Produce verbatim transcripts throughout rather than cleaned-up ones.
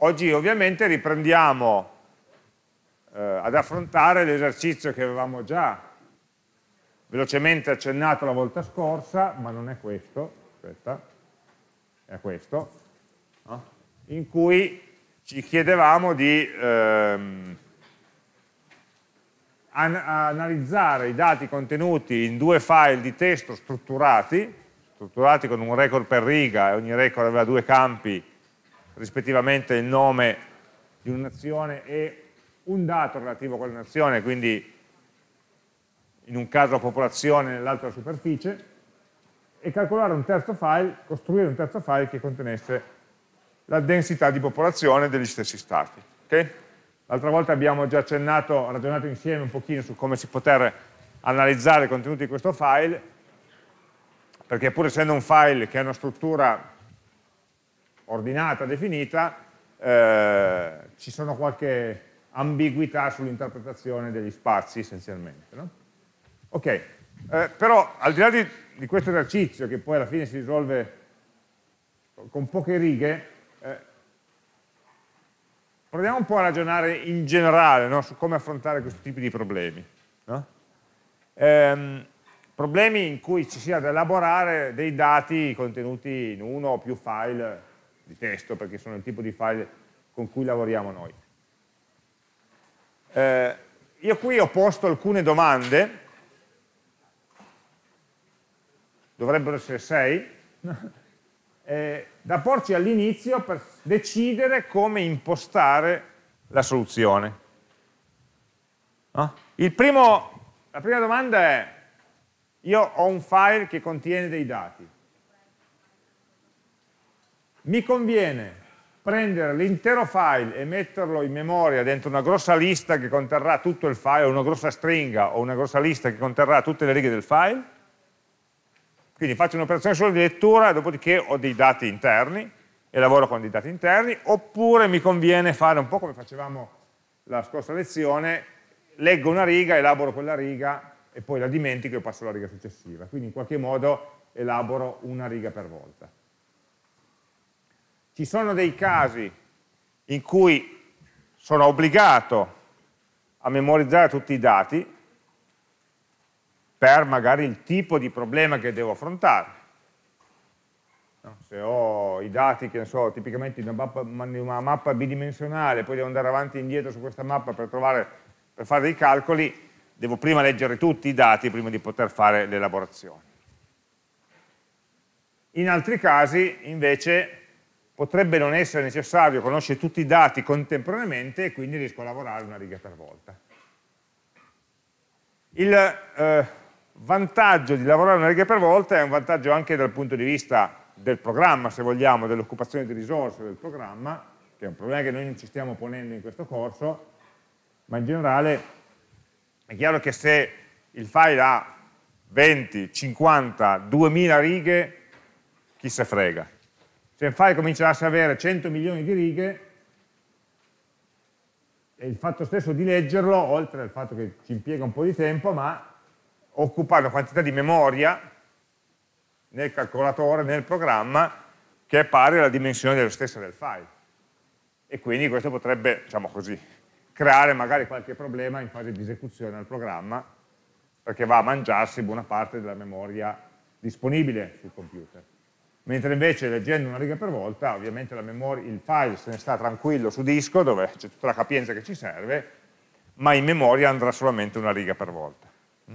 oggi ovviamente riprendiamo eh, ad affrontare l'esercizio che avevamo già velocemente accennato la volta scorsa, ma non è questo, aspetta, è questo, no? In cui ci chiedevamo di ehm, an analizzare i dati contenuti in due file di testo strutturati, strutturati con un record per riga, e ogni record aveva due campi, rispettivamente il nome di un'azione e un dato relativo a quella nazione, quindi in un caso la popolazione, nell'altro la superficie, e calcolare un terzo file, costruire un terzo file che contenesse la densità di popolazione degli stessi stati. Okay? L'altra volta abbiamo già accennato, ragionato insieme un pochino su come si poter analizzare i contenuti di questo file, perché pur essendo un file che ha una struttura ordinata, definita, eh, ci sono qualche ambiguità sull'interpretazione degli spazi essenzialmente. No? Ok, eh, però al di là di, di questo esercizio, che poi alla fine si risolve con poche righe, eh, proviamo un po' a ragionare in generale, no? Su come affrontare questo tipo di problemi. No? Ehm, problemi in cui ci sia da elaborare dei dati contenuti in uno o più file di testo, perché sono il tipo di file con cui lavoriamo noi. Eh, io qui ho posto alcune domande, dovrebbero essere sei, eh, da porci all'inizio per decidere come impostare la soluzione. No? Il primo, la prima domanda è: io ho un file che contiene dei dati. Mi conviene prendere l'intero file e metterlo in memoria dentro una grossa lista che conterrà tutto il file, o una grossa stringa, o una grossa lista che conterrà tutte le righe del file? Quindi faccio un'operazione solo di lettura, dopodiché ho dei dati interni e lavoro con dei dati interni, oppure mi conviene fare un po' come facevamo la scorsa lezione: leggo una riga, elaboro quella riga e poi la dimentico e passo alla riga successiva. Quindi in qualche modo elaboro una riga per volta. Ci sono dei casi in cui sono obbligato a memorizzare tutti i dati per magari il tipo di problema che devo affrontare. No? Se ho i dati, che ne so, tipicamente in una mappa, una mappa bidimensionale, poi devo andare avanti e indietro su questa mappa per, trovare, per fare dei calcoli, devo prima leggere tutti i dati prima di poter fare l'elaborazione. In altri casi, invece, potrebbe non essere necessario conoscere tutti i dati contemporaneamente e quindi riesco a lavorare una riga per volta. Il eh, vantaggio di lavorare una riga per volta è un vantaggio anche dal punto di vista del programma, se vogliamo, dell'occupazione di risorse del programma, che è un problema che noi non ci stiamo ponendo in questo corso, ma in generale è chiaro che se il file ha venti, cinquanta, duemila righe, chi se frega. Se il file cominciasse ad avere cento milioni di righe, e il fatto stesso di leggerlo, oltre al fatto che ci impiega un po' di tempo, ma occupa una quantità di memoria nel calcolatore, nel programma, che è pari alla dimensione dello stesso del file. E quindi questo potrebbe, diciamo così, creare magari qualche problema in fase di esecuzione al programma, perché va a mangiarsi buona parte della memoria disponibile sul computer. Mentre invece leggendo una riga per volta, ovviamente la memoria, il file se ne sta tranquillo su disco, dove c'è tutta la capienza che ci serve, ma in memoria andrà solamente una riga per volta.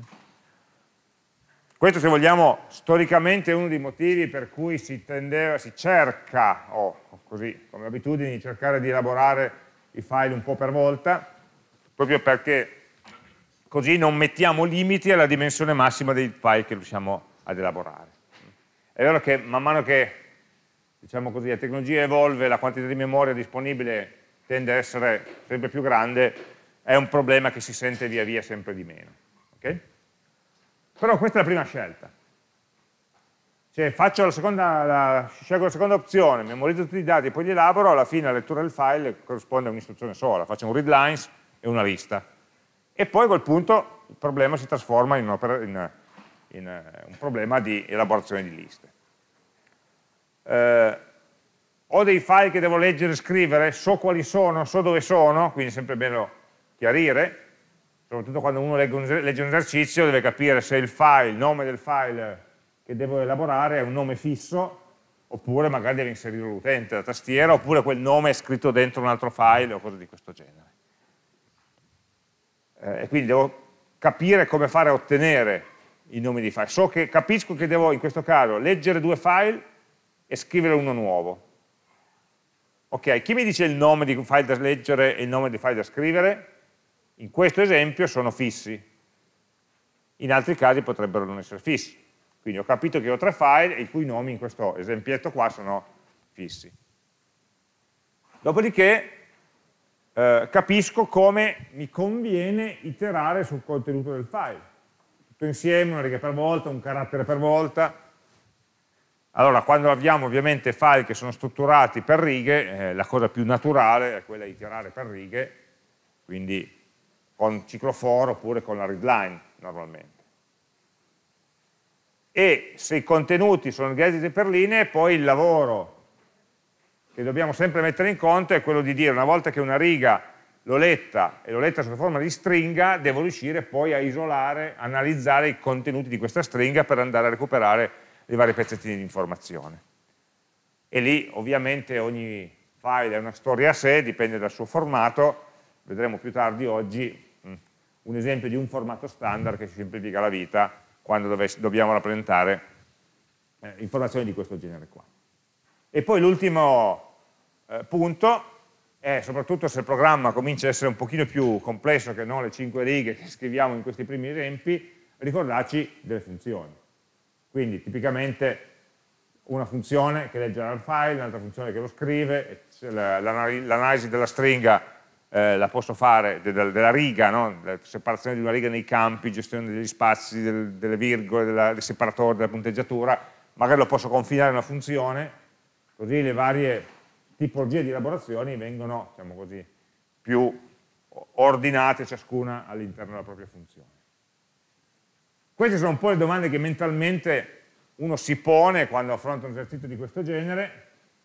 Questo, se vogliamo, storicamente è uno dei motivi per cui si, tendeva, si cerca, o così come abitudine, di cercare di elaborare i file un po' per volta, proprio perché così non mettiamo limiti alla dimensione massima dei file che riusciamo ad elaborare. È vero che man mano che, diciamo così, la tecnologia evolve, la quantità di memoria disponibile tende a essere sempre più grande, è un problema che si sente via via sempre di meno. Okay? Però questa è la prima scelta. Cioè faccio la seconda, la, scelgo la seconda opzione, memorizzo tutti i dati, poi li elaboro, alla fine la lettura del file corrisponde a un'istruzione sola, faccio un read lines e una lista. E poi a quel punto il problema si trasforma in, in, in un problema di elaborazione di liste. Eh, ho dei file che devo leggere e scrivere, so quali sono, so dove sono, quindi è sempre bene chiarire, soprattutto quando uno legge un, legge un esercizio deve capire se il file, il nome del file che devo elaborare è un nome fisso, oppure magari deve inserire l'utente, la tastiera, oppure quel nome è scritto dentro un altro file o cose di questo genere. Eh, e quindi devo capire come fare a ottenere i nomi di file. So che, capisco che devo, in questo caso, leggere due file e scrivere uno nuovo. Ok, chi mi dice il nome di file da leggere e il nome di file da scrivere? In questo esempio sono fissi. In altri casi potrebbero non essere fissi. Quindi ho capito che ho tre file i cui nomi in questo esempietto qua sono fissi. Dopodiché eh, capisco come mi conviene iterare sul contenuto del file. Tutto insieme, una riga per volta, un carattere per volta. Allora, quando abbiamo ovviamente file che sono strutturati per righe, eh, la cosa più naturale è quella di iterare per righe, quindi con ciclo for oppure con la readline normalmente. E se i contenuti sono organizzati per linee, poi il lavoro che dobbiamo sempre mettere in conto è quello di dire, una volta che una riga l'ho letta e l'ho letta sotto forma di stringa, devo riuscire poi a isolare, analizzare i contenuti di questa stringa per andare a recuperare i vari pezzettini di informazione. E lì ovviamente ogni file è una storia a sé, dipende dal suo formato, vedremo più tardi oggi mh, un esempio di un formato standard che ci semplifica la vita quando dobbiamo rappresentare eh, informazioni di questo genere qua. E poi l'ultimo eh, punto è, soprattutto se il programma comincia a essere un pochino più complesso che non le cinque righe che scriviamo in questi primi esempi, ricordarci delle funzioni. Quindi tipicamente una funzione che legge il file, un'altra funzione che lo scrive, l'analisi della stringa eh, la posso fare, della, della riga, no? La separazione di una riga nei campi, gestione degli spazi, del, delle virgole, della, del separatore, della punteggiatura, magari lo posso confinare in una funzione, così le varie tipologie di elaborazioni vengono, diciamo così, più ordinate ciascuna all'interno della propria funzione. Queste sono un po' le domande che mentalmente uno si pone quando affronta un esercizio di questo genere.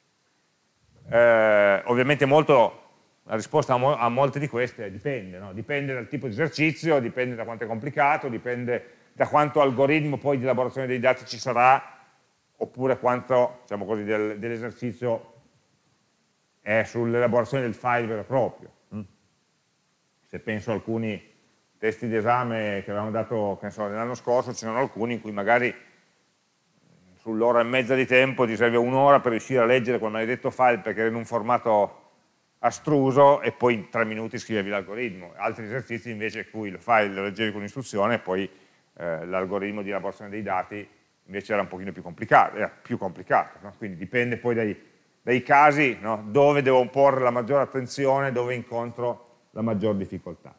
Eh, ovviamente molto, la risposta a, mo a molte di queste è dipende, no? Dipende dal tipo di esercizio, dipende da quanto è complicato, dipende da quanto algoritmo poi di elaborazione dei dati ci sarà, oppure quanto, diciamo così, del, dell'esercizio è sull'elaborazione del file vero e proprio. Se penso a alcuni testi d'esame che avevamo dato so, l'anno scorso, ce n'erano alcuni in cui magari sull'ora e mezza di tempo ti serve un'ora per riuscire a leggere quel maledetto file perché era in un formato astruso e poi in tre minuti scrivevi l'algoritmo. Altri esercizi invece in cui il file lo leggevi con istruzione e poi eh, l'algoritmo di elaborazione dei dati invece era un pochino più complicato, era più complicato, no? Quindi dipende poi dai, dai casi, no? Dove devo porre la maggiore attenzione, dove incontro la maggior difficoltà.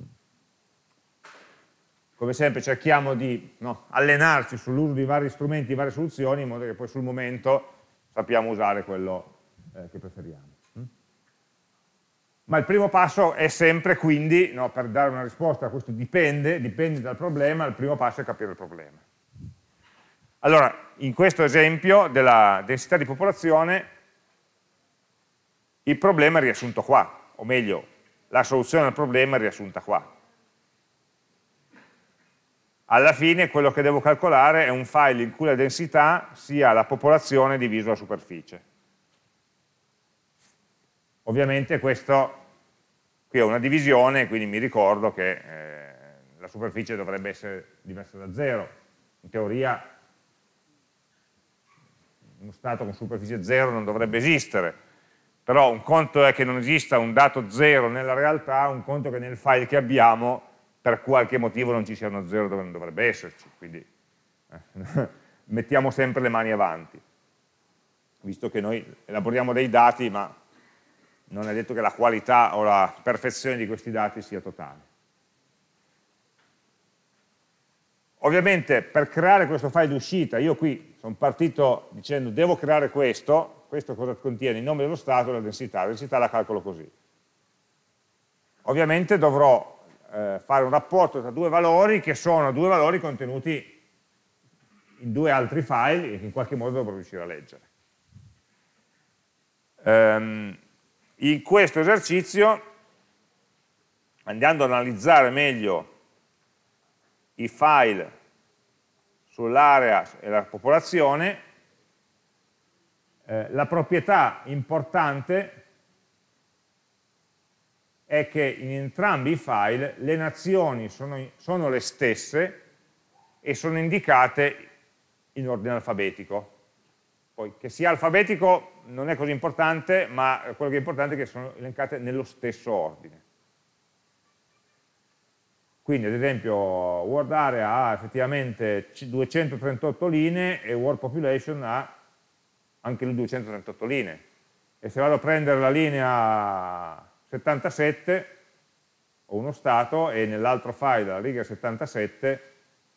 Come sempre cerchiamo di no, allenarci sull'uso di vari strumenti, varie soluzioni, in modo che poi sul momento sappiamo usare quello eh, che preferiamo. Ma il primo passo è sempre quindi, no, per dare una risposta a questo dipende, dipende dal problema, il primo passo è capire il problema. Allora, in questo esempio della densità di popolazione, il problema è riassunto qua, o meglio, la soluzione al problema è riassunta qua. Alla fine quello che devo calcolare è un file in cui la densità sia la popolazione diviso la superficie. Ovviamente questo, qui ho una divisione, quindi mi ricordo che eh, la superficie dovrebbe essere diversa da zero. In teoria uno stato con superficie zero non dovrebbe esistere, però un conto è che non esista un dato zero nella realtà, un conto è che nel file che abbiamo per qualche motivo non ci sia uno zero dove non dovrebbe esserci, quindi eh, mettiamo sempre le mani avanti, visto che noi elaboriamo dei dati, ma non è detto che la qualità o la perfezione di questi dati sia totale. Ovviamente per creare questo file d'uscita, io qui sono partito dicendo devo creare questo, questo cosa contiene? Il nome dello stato e la densità, la densità la calcolo così. Ovviamente dovrò eh, fare un rapporto tra due valori che sono due valori contenuti in due altri file e che in qualche modo dovrò riuscire a leggere. ehm, in questo esercizio, andando ad analizzare meglio i file sull'area e la popolazione, eh, la proprietà importante è che in entrambi i file le nazioni sono, sono le stesse e sono indicate in ordine alfabetico. Poi che sia alfabetico non è così importante, ma quello che è importante è che sono elencate nello stesso ordine. Quindi ad esempio World Area ha effettivamente duecentotrentotto linee e World Population ha anche lui duecentotrentotto linee. E se vado a prendere la linea settantasette, ho uno stato, e nell'altro file la riga settantasette,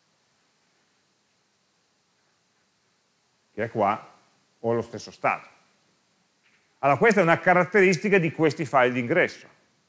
che è qua, ho lo stesso stato. Allora questa è una caratteristica di questi file d'ingresso,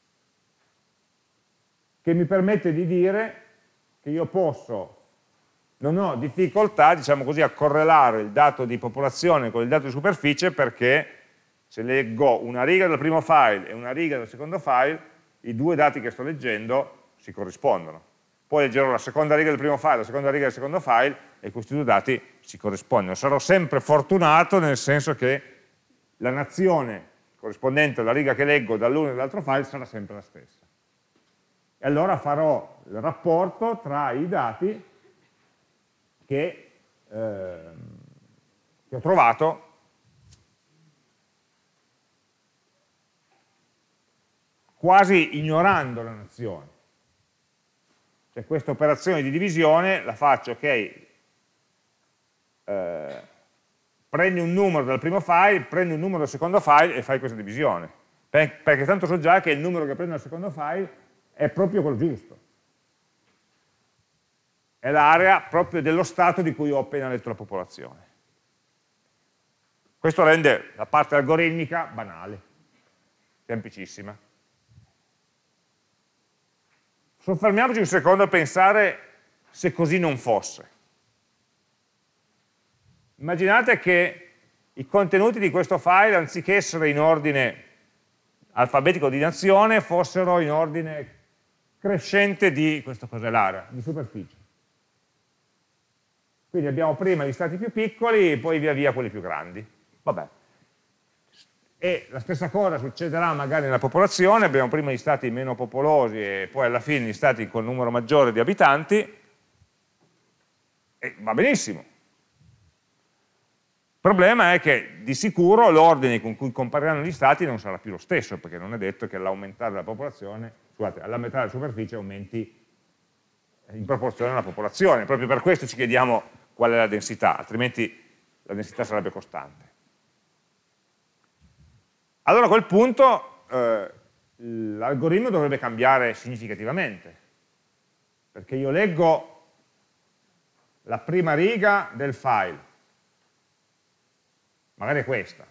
che mi permette di dire che io posso, non ho difficoltà, diciamo così, a correlare il dato di popolazione con il dato di superficie, perché se leggo una riga del primo file e una riga del secondo file, i due dati che sto leggendo si corrispondono. Poi leggerò la seconda riga del primo file, la seconda riga del secondo file, e questi due dati si corrispondono. Sarò sempre fortunato, nel senso che la nazione corrispondente alla riga che leggo dall'uno e dall'altro file sarà sempre la stessa. E allora farò il rapporto tra i dati che, eh, che ho trovato quasi ignorando la nazione. Cioè questa operazione di divisione la faccio, ok, eh, prendi un numero dal primo file, prendi un numero dal secondo file e fai questa divisione. Per, perché tanto so già che il numero che prendo dal secondo file è proprio quello giusto. È l'area proprio dello stato di cui ho appena letto la popolazione. Questo rende la parte algoritmica banale, semplicissima. Soffermiamoci un secondo a pensare se così non fosse. Immaginate che i contenuti di questo file, anziché essere in ordine alfabetico di nazione, fossero in ordine crescente di, questo cos'è l'area, di superficie. Quindi abbiamo prima gli stati più piccoli e poi via via quelli più grandi. Vabbè. E la stessa cosa succederà magari nella popolazione, abbiamo prima gli stati meno popolosi e poi alla fine gli stati con numero maggiore di abitanti, e va benissimo. Il problema è che di sicuro l'ordine con cui compariranno gli stati non sarà più lo stesso, perché non è detto che all'aumentare la popolazione, scusate, all'aumentare la superficie aumenti in proporzione alla popolazione. Proprio per questo ci chiediamo qual è la densità, altrimenti la densità sarebbe costante. Allora a quel punto eh, l'algoritmo dovrebbe cambiare significativamente, perché io leggo la prima riga del file, magari è questa,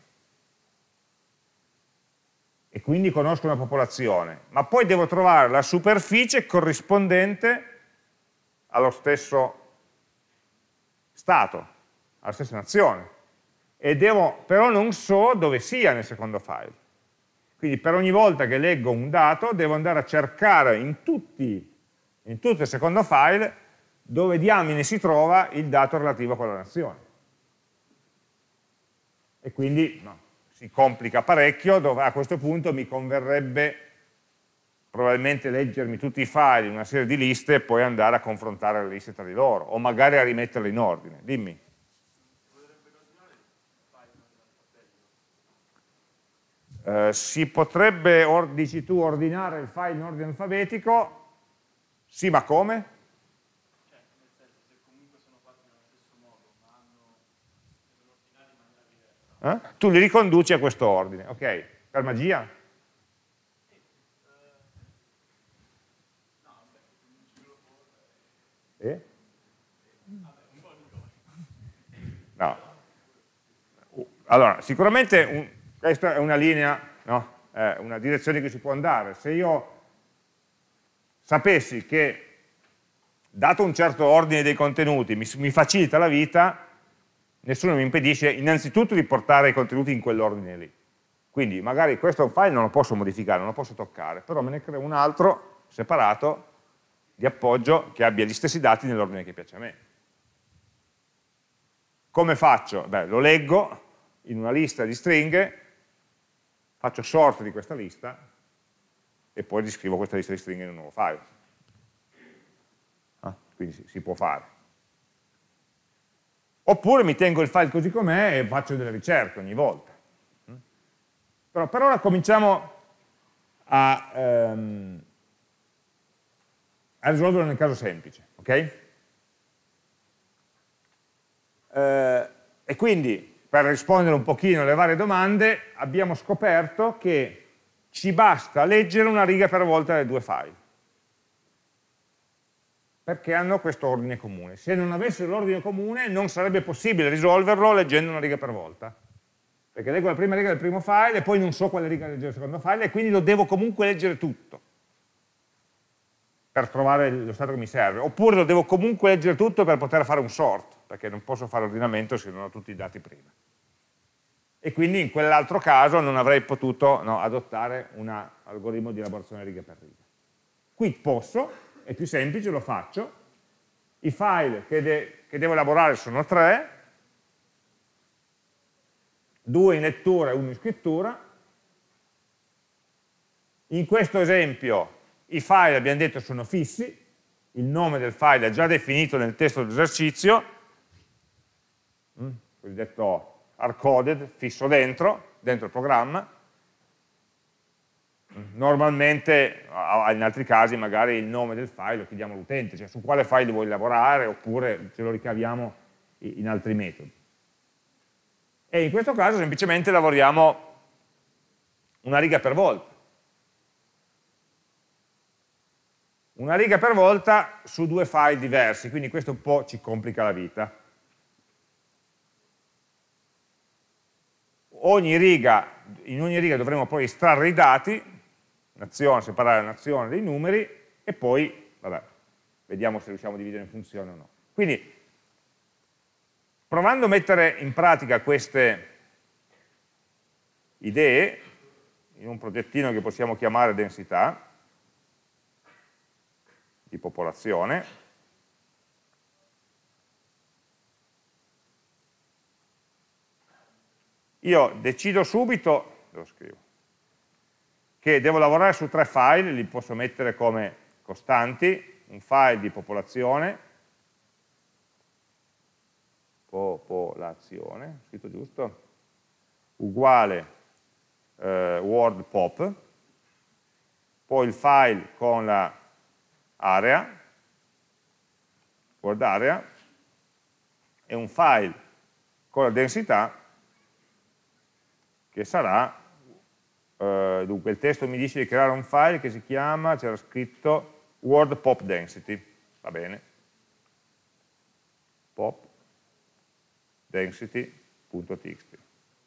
e quindi conosco una popolazione, ma poi devo trovare la superficie corrispondente allo stesso stato, alla stessa nazione. E devo, però non so dove sia nel secondo file. Quindi per ogni volta che leggo un dato devo andare a cercare in, tutti, in tutto il secondo file dove diamine si trova il dato relativo a quella nazione. E quindi no, si complica parecchio, dove a questo punto mi converrebbe probabilmente leggermi tutti i file in una serie di liste e poi andare a confrontare le liste tra di loro, o magari a rimetterle in ordine. Dimmi. Uh, si potrebbe, or, dici tu, ordinare il file in ordine alfabetico? Sì, ma come? Cioè, nel senso, se comunque sono fatti nello stesso modo, ma hanno devono ordinare in maniera diversa. Eh? Tu li riconduci a questo ordine, ok? Per magia? Sì. Uh, no, vabbè, non ci lo può. Eh? Vabbè, un po' di cose. No. Uh, allora, sicuramente un, questa è una linea, no? È una direzione che si può andare. Se io sapessi che, dato un certo ordine dei contenuti, mi, mi facilita la vita, nessuno mi impedisce innanzitutto di portare i contenuti in quell'ordine lì. Quindi magari questo file non lo posso modificare, non lo posso toccare, però me ne creo un altro separato di appoggio che abbia gli stessi dati nell'ordine che piace a me. Come faccio? Beh, lo leggo in una lista di stringhe, faccio sort di questa lista e poi riscrivo questa lista di stringhe in un nuovo file. Ah, quindi si, si può fare. Oppure mi tengo il file così com'è e faccio delle ricerche ogni volta. Però per ora cominciamo a, ehm, a risolverlo nel caso semplice. Ok? Eh, e quindi, per rispondere un pochino alle varie domande, abbiamo scoperto che ci basta leggere una riga per volta dai due file, perché hanno questo ordine comune. Se non avessero l'ordine comune non sarebbe possibile risolverlo leggendo una riga per volta, perché leggo la prima riga del primo file e poi non so quale riga leggere del secondo file e quindi lo devo comunque leggere tutto per trovare lo stato che mi serve, oppure lo devo comunque leggere tutto per poter fare un sort, perché non posso fare ordinamento se non ho tutti i dati prima. E quindi in quell'altro caso non avrei potuto no, adottare un algoritmo di elaborazione riga per riga. Qui posso, è più semplice, lo faccio. I file che, de che devo elaborare sono tre, due in lettura e uno in scrittura. In questo esempio i file, abbiamo detto, sono fissi, il nome del file è già definito nel testo dell'esercizio, cosiddetto hardcoded, fisso dentro, dentro il programma. Normalmente, in altri casi, magari il nome del file lo chiediamo all'utente, cioè su quale file vuoi lavorare, oppure ce lo ricaviamo in altri metodi. E in questo caso semplicemente lavoriamo una riga per volta. Una riga per volta su due file diversi, quindi questo un po' ci complica la vita. Ogni riga, in ogni riga dovremo poi estrarre i dati, nazione, separare la nazione dei numeri, e poi, vabbè, vediamo se riusciamo a dividere in funzioni o no. Quindi, provando a mettere in pratica queste idee, in un progettino che possiamo chiamare densità, di popolazione, io decido subito, lo scrivo, che devo lavorare su tre file, li posso mettere come costanti, un file di popolazione, popolazione, scritto giusto, uguale eh, word pop, poi il file con la area, word area, e un file con la densità che sarà, eh, dunque il testo mi dice di creare un file che si chiama, c'era scritto word pop density, va bene, pop density.txt.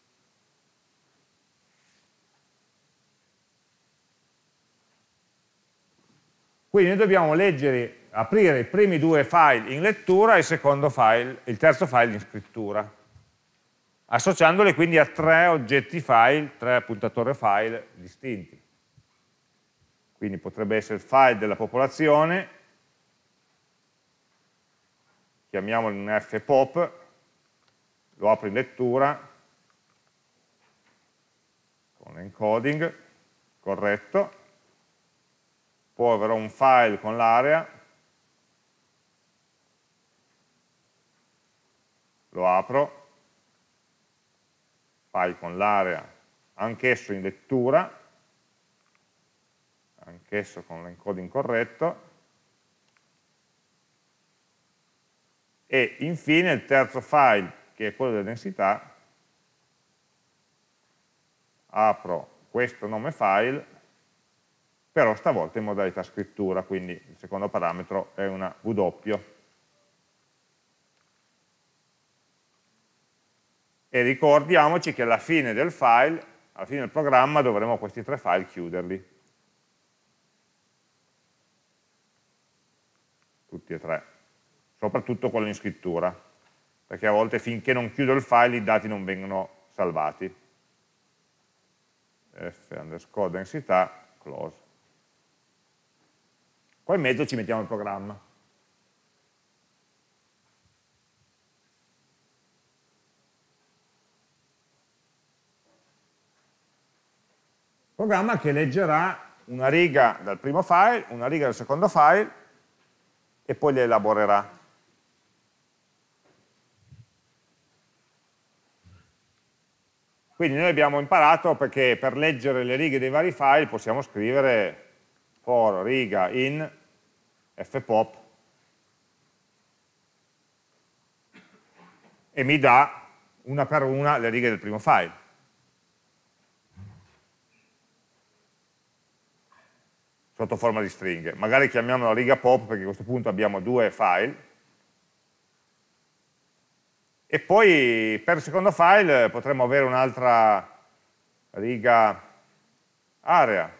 Quindi noi dobbiamo leggere, aprire i primi due file in lettura e il secondo file, il terzo file in scrittura, associandoli quindi a tre oggetti file, tre puntatori file distinti. Quindi potrebbe essere il file della popolazione, chiamiamolo un fpop, lo apro in lettura, con encoding, corretto, poi avrò un file con l'area, lo apro, file con l'area, anch'esso in lettura, anch'esso con l'encoding corretto, e infine il terzo file, che è quello della densità, apro questo nome file, però stavolta in modalità scrittura, quindi il secondo parametro è una W. E ricordiamoci che alla fine del file, alla fine del programma, dovremo questi tre file chiuderli. Tutti e tre. Soprattutto quello in scrittura, perché a volte finché non chiudo il file i dati non vengono salvati. f underscore densità, close. Qua in mezzo ci mettiamo il programma. Programma che leggerà una riga dal primo file, una riga dal secondo file e poi le elaborerà. Quindi noi abbiamo imparato perché per leggere le righe dei vari file possiamo scrivere for riga in fpop e mi dà una per una le righe del primo file. Sotto forma di stringhe. Magari chiamiamolo riga pop perché a questo punto abbiamo due file. E poi per il secondo file potremmo avere un'altra riga area.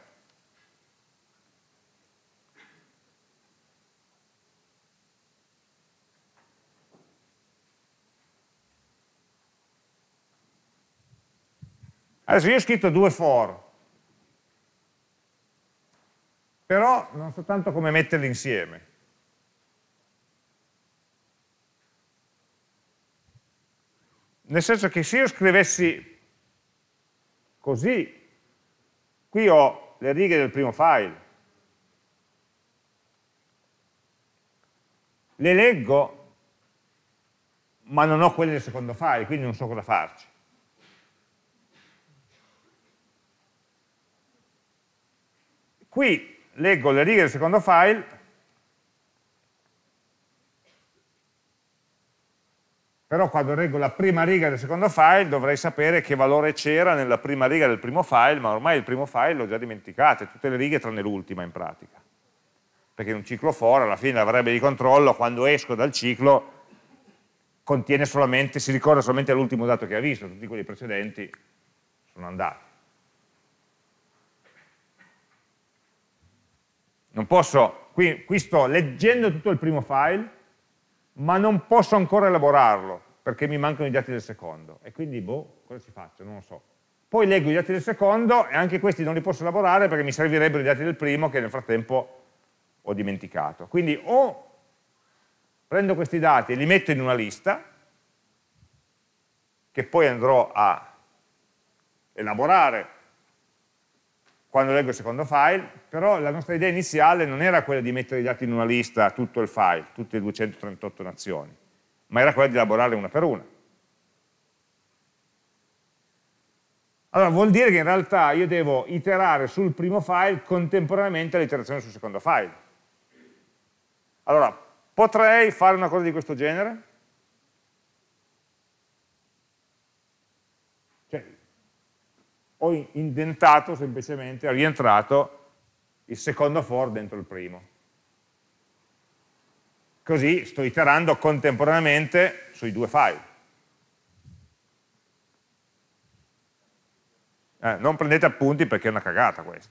Adesso io ho scritto due for, però non so tanto come metterli insieme. Nel senso che se io scrivessi così, qui ho le righe del primo file, le leggo, ma non ho quelle del secondo file, quindi non so cosa farci. Qui leggo le righe del secondo file, però quando leggo la prima riga del secondo file dovrei sapere che valore c'era nella prima riga del primo file, ma ormai il primo file l'ho già dimenticato, tutte le righe tranne l'ultima in pratica. Perché un ciclo for alla fine la variabile di controllo, quando esco dal ciclo, contiene solamente, si ricorda solamente l'ultimo dato che ha visto, tutti quelli precedenti sono andati. Non posso, qui, qui sto leggendo tutto il primo file, ma non posso ancora elaborarlo, perché mi mancano i dati del secondo. E quindi, boh, cosa ci faccio? Non lo so. Poi leggo i dati del secondo e anche questi non li posso elaborare perché mi servirebbero i dati del primo che nel frattempo ho dimenticato. Quindi o prendo questi dati e li metto in una lista, che poi andrò a elaborare quando leggo il secondo file, però la nostra idea iniziale non era quella di mettere i dati in una lista, tutto il file, tutte le duecentotrentotto nazioni, ma era quella di elaborarle una per una. Allora vuol dire che in realtà io devo iterare sul primo file contemporaneamente all'iterazione sul secondo file. Allora, potrei fare una cosa di questo genere? Ho indentato semplicemente, ho rientrato il secondo for dentro il primo. Così sto iterando contemporaneamente sui due file. Eh, non prendete appunti perché è una cagata questa.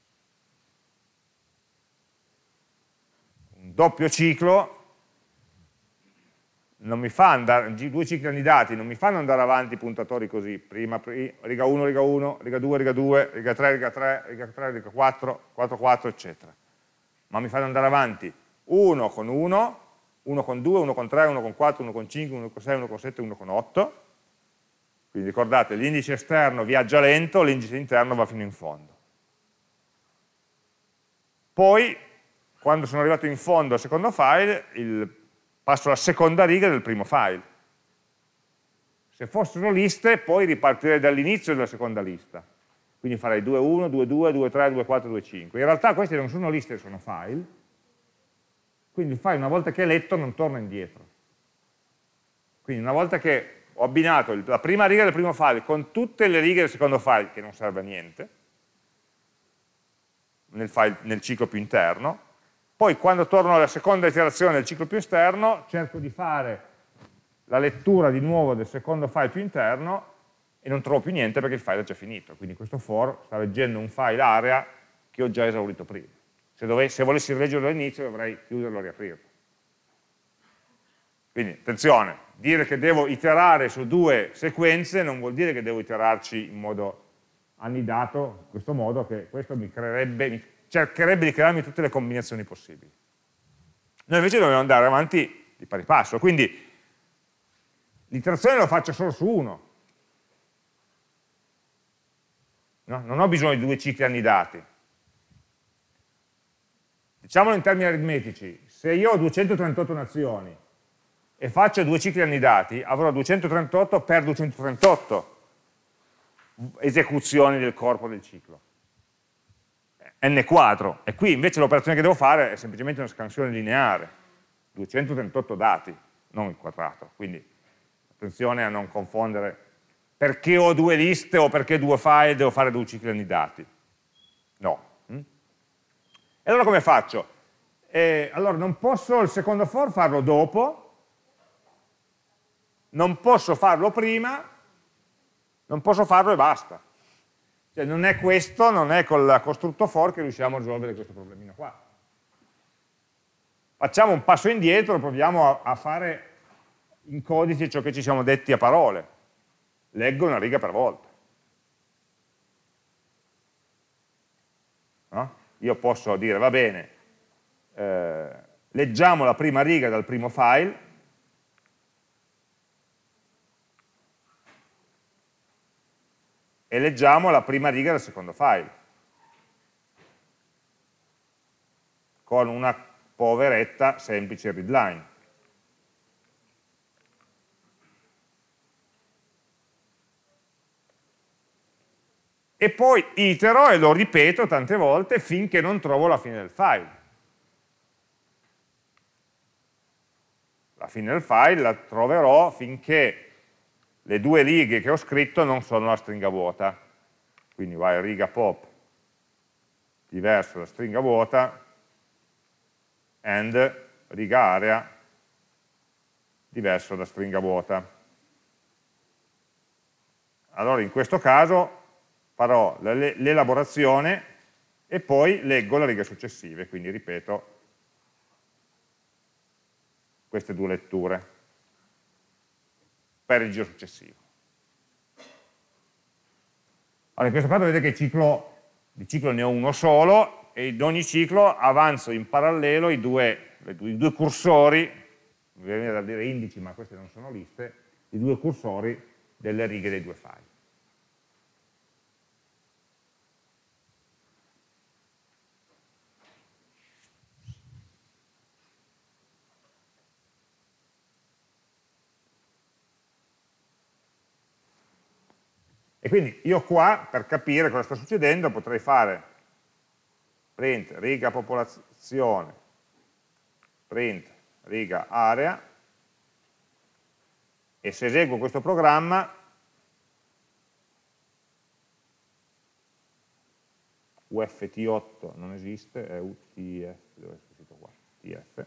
Un doppio ciclo non mi fa andare, due cicli andati non mi fanno andare avanti i puntatori così, prima, prima riga uno, riga uno, riga due, riga due, riga tre, riga tre, riga tre, riga quattro, quattro, quattro, eccetera. Ma mi fanno andare avanti uno con uno, uno con due, uno con tre, uno con quattro, uno con cinque, uno con sei, uno con sette, uno con otto. Quindi ricordate, l'indice esterno viaggia lento, l'indice interno va fino in fondo. Poi, quando sono arrivato in fondo al secondo file, il passo alla seconda riga del primo file. Se fossero liste, poi ripartirei dall'inizio della seconda lista. Quindi farei due uno, due due, due tre, due quattro, due cinque. In realtà queste non sono liste, sono file. Quindi il file, una volta che è letto, non torna indietro. Quindi una volta che ho abbinato la prima riga del primo file con tutte le righe del secondo file, che non serve a niente, nel, file, nel ciclo più interno, poi quando torno alla seconda iterazione del ciclo più esterno cerco di fare la lettura di nuovo del secondo file più interno e non trovo più niente perché il file è già finito. Quindi questo for sta leggendo un file area che ho già esaurito prima. Se, dovessi, se volessi rileggerlo all'inizio dovrei chiuderlo e riaprirlo. Quindi attenzione, dire che devo iterare su due sequenze non vuol dire che devo iterarci in modo annidato in questo modo che questo mi creerebbe, mi cercherebbe di crearmi tutte le combinazioni possibili. Noi invece dobbiamo andare avanti di pari passo, quindi l'iterazione lo faccio solo su uno. No? Non ho bisogno di due cicli annidati. Diciamolo in termini aritmetici, se io ho duecentotrentotto nazioni e faccio due cicli annidati, avrò duecentotrentotto per duecentotrentotto esecuzioni del corpo del ciclo. N quadro. E qui invece l'operazione che devo fare è semplicemente una scansione lineare, duecentotrentotto dati, non il quadrato. Quindi attenzione a non confondere perché ho due liste o perché due file devo fare due cicli annidati. No. E allora come faccio? Eh, allora non posso il secondo for farlo dopo, non posso farlo prima, non posso farlo e basta. Cioè non è questo, non è col costrutto for che riusciamo a risolvere questo problemino qua. Facciamo un passo indietro, proviamo a, a fare in codice ciò che ci siamo detti a parole. Leggo una riga per volta. No? Io posso dire, va bene, eh, leggiamo la prima riga dal primo file, e leggiamo la prima riga del secondo file, con una poveretta semplice readline. E poi itero e lo ripeto tante volte finché non trovo la fine del file. La fine del file la troverò finché le due righe che ho scritto non sono la stringa vuota. Quindi vai riga pop diverso da stringa vuota and riga area diverso da stringa vuota. Allora in questo caso farò l'elaborazione e poi leggo le righe successive, quindi ripeto queste due letture per il giro successivo. Allora, in questo caso vedete che il ciclo, di ciclo ne ho uno solo e in ogni ciclo avanzo in parallelo i due, i due cursori, mi viene da dire indici ma queste non sono liste, i due cursori delle righe dei due file. E quindi io qua, per capire cosa sta succedendo, potrei fare print riga popolazione, print riga area, e se eseguo questo programma, U F T otto non esiste, è U T F, dove è scritto qua? T F.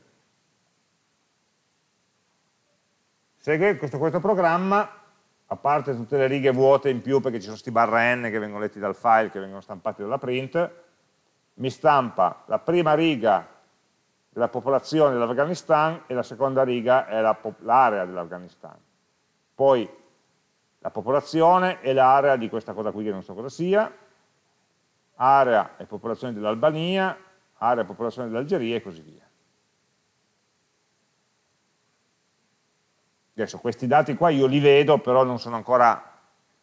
Se eseguo questo, questo programma, a parte tutte le righe vuote in più perché ci sono questi barra n che vengono letti dal file, che vengono stampati dalla print, mi stampa la prima riga della popolazione dell'Afghanistan e la seconda riga è l'area la, dell'Afghanistan. Poi la popolazione e l'area di questa cosa qui che non so cosa sia, area e popolazione dell'Albania, area e popolazione dell'Algeria e così via. Adesso questi dati qua io li vedo, però non sono ancora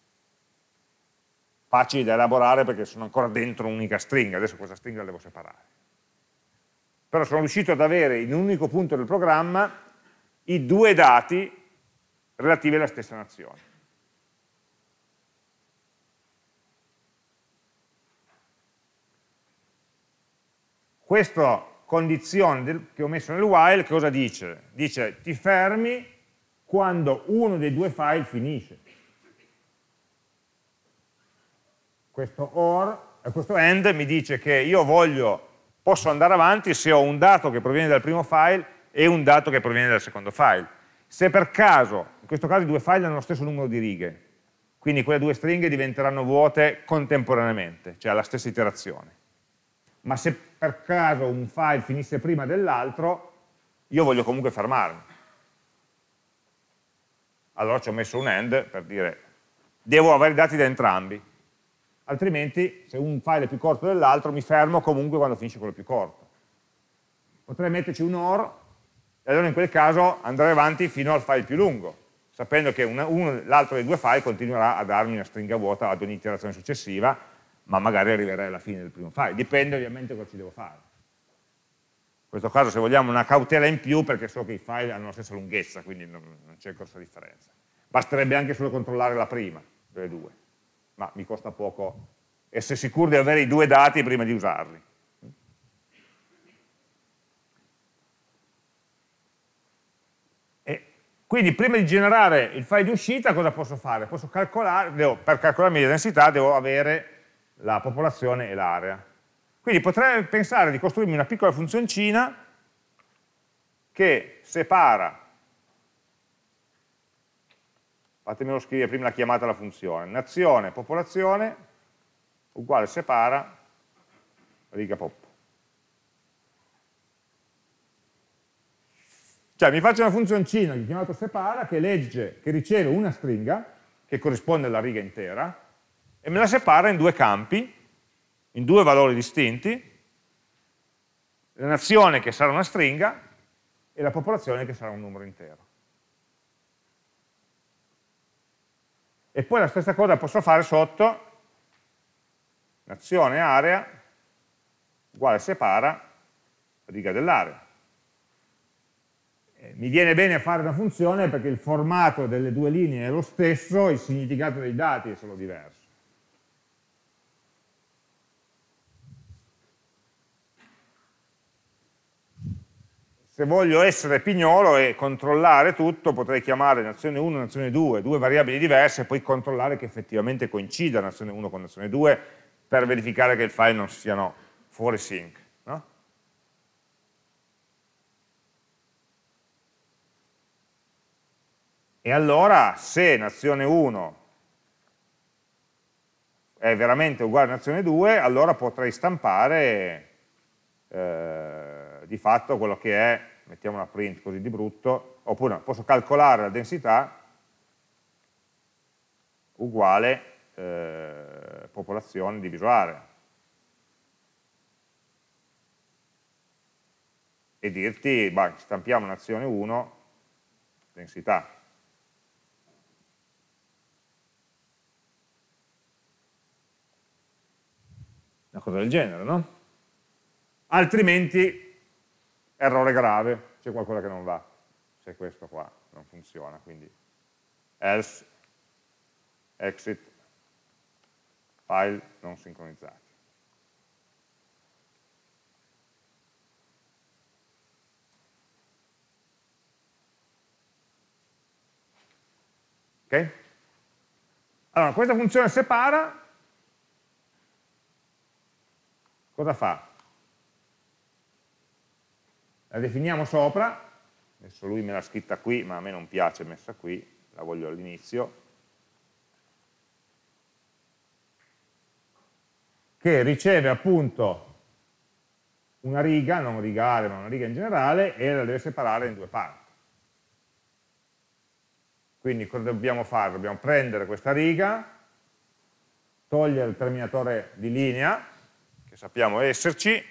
facili da elaborare perché sono ancora dentro un'unica stringa, adesso questa stringa la devo separare. Però sono riuscito ad avere in un unico punto del programma i due dati relativi alla stessa nazione. Questa condizione del, che ho messo nel while cosa dice? Dice ti fermi quando uno dei due file finisce. Questo or, questo end mi dice che io voglio, posso andare avanti se ho un dato che proviene dal primo file e un dato che proviene dal secondo file. Se per caso, in questo caso i due file hanno lo stesso numero di righe, quindi quelle due stringhe diventeranno vuote contemporaneamente, cioè alla stessa iterazione. Ma se per caso un file finisse prima dell'altro, io voglio comunque fermarmi. Allora ci ho messo un end per dire, devo avere i dati da entrambi. altrimenti se un file è più corto dell'altro mi fermo comunque quando finisce quello più corto. Potrei metterci un or e allora in quel caso andrei avanti fino al file più lungo, sapendo che l'altro dei due file continuerà a darmi una stringa vuota ad ogni iterazione successiva, ma magari arriverei alla fine del primo file. Dipende ovviamente da cosa ci devo fare. In questo caso se vogliamo una cautela in più perché so che i file hanno la stessa lunghezza, quindi non, non c'è grossa differenza. Basterebbe anche solo controllare la prima delle due, ma mi costa poco essere sicuro di avere i due dati prima di usarli. E quindi prima di generare il file di uscita cosa posso fare? Posso calcolare, devo, per calcolarmi la densità devo avere la popolazione e l'area. Quindi potrei pensare di costruirmi una piccola funzioncina che separa, fatemelo scrivere prima la chiamata alla funzione, nazione, popolazione, uguale separa, riga pop. Cioè mi faccio una funzioncina che chiamato separa, che legge, che riceve una stringa, che corrisponde alla riga intera, e me la separa in due campi, in due valori distinti, la nazione che sarà una stringa e la popolazione che sarà un numero intero. E poi la stessa cosa posso fare sotto, nazione area, uguale separa, riga dell'area. Mi viene bene fare una funzione perché il formato delle due linee è lo stesso, il significato dei dati è solo diverso. Se voglio essere pignolo e controllare tutto, potrei chiamare nazione uno e nazione due, due variabili diverse, e poi controllare che effettivamente coincida nazione uno con nazione due per verificare che i file non siano fuori sync. No? E allora, se nazione uno è veramente uguale a nazione due, allora potrei stampare eh, di fatto quello che è, mettiamo una print così di brutto, oppure posso calcolare la densità uguale eh, popolazione diviso area. E dirti, bah, stampiamo nazione uno, densità. Una cosa del genere, no? Altrimenti, errore grave, c'è qualcosa che non va, se questo qua non funziona, quindi else, exit, file non sincronizzati. Ok? Allora, questa funzione separa, cosa fa? La definiamo sopra, adesso lui me l'ha scritta qui, ma a me non piace messa qui, la voglio all'inizio, che riceve appunto una riga, non riga area, ma una riga in generale, e la deve separare in due parti. Quindi cosa dobbiamo fare? Dobbiamo prendere questa riga, togliere il terminatore di linea, che sappiamo esserci,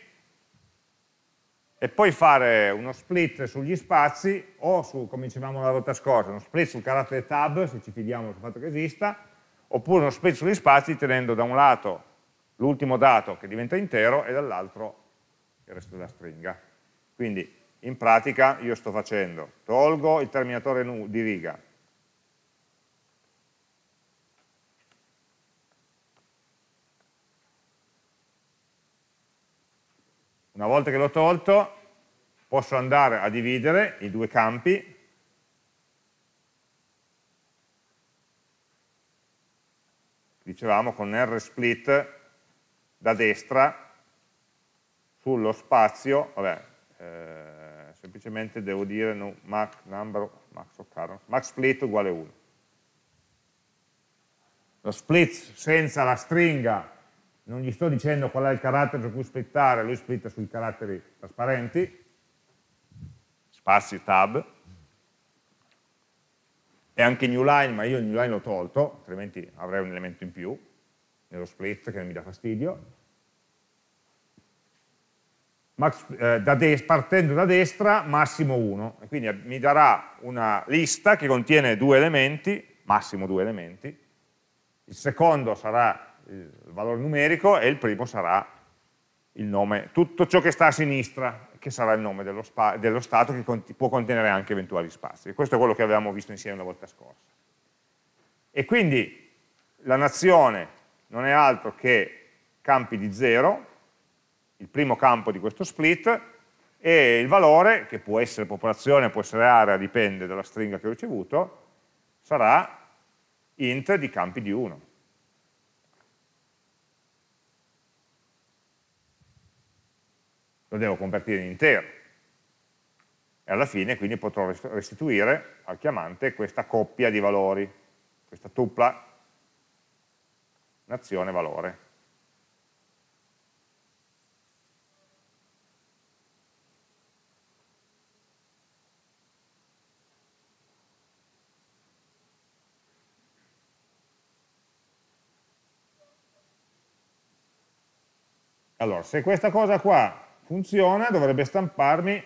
e poi fare uno split sugli spazi, o su, come dicevamo la volta scorsa, uno split sul carattere tab, se ci fidiamo del fatto che esista, oppure uno split sugli spazi tenendo da un lato l'ultimo dato che diventa intero e dall'altro il resto della stringa. Quindi in pratica io sto facendo, tolgo il terminatore di riga, una volta che l'ho tolto posso andare a dividere i due campi dicevamo con rsplit da destra sullo spazio, vabbè, eh, semplicemente devo dire no, max, number, max, occurrence, max split uguale uno. Lo split senza la stringa, non gli sto dicendo qual è il carattere su cui splittare, lui splitta sui caratteri trasparenti, spazi tab, e anche newline, ma io il newline l'ho tolto, altrimenti avrei un elemento in più. nello split che mi dà fastidio, max, eh, da partendo da destra massimo uno, e quindi mi darà una lista che contiene due elementi, massimo due elementi, il secondo sarà il valore numerico e il primo sarà il nome, tutto ciò che sta a sinistra, che sarà il nome dello, dello stato, che cont può contenere anche eventuali spazi. Questo è quello che avevamo visto insieme la volta scorsa. E quindi la nazione non è altro che campi di zero, il primo campo di questo split, e il valore, che può essere popolazione, può essere area, dipende dalla stringa che ho ricevuto, sarà int di campi di uno. Lo devo convertire in intero. E alla fine quindi potrò restituire al chiamante questa coppia di valori, questa tupla nazione valore. Allora, se questa cosa qua funziona, dovrebbe stamparmi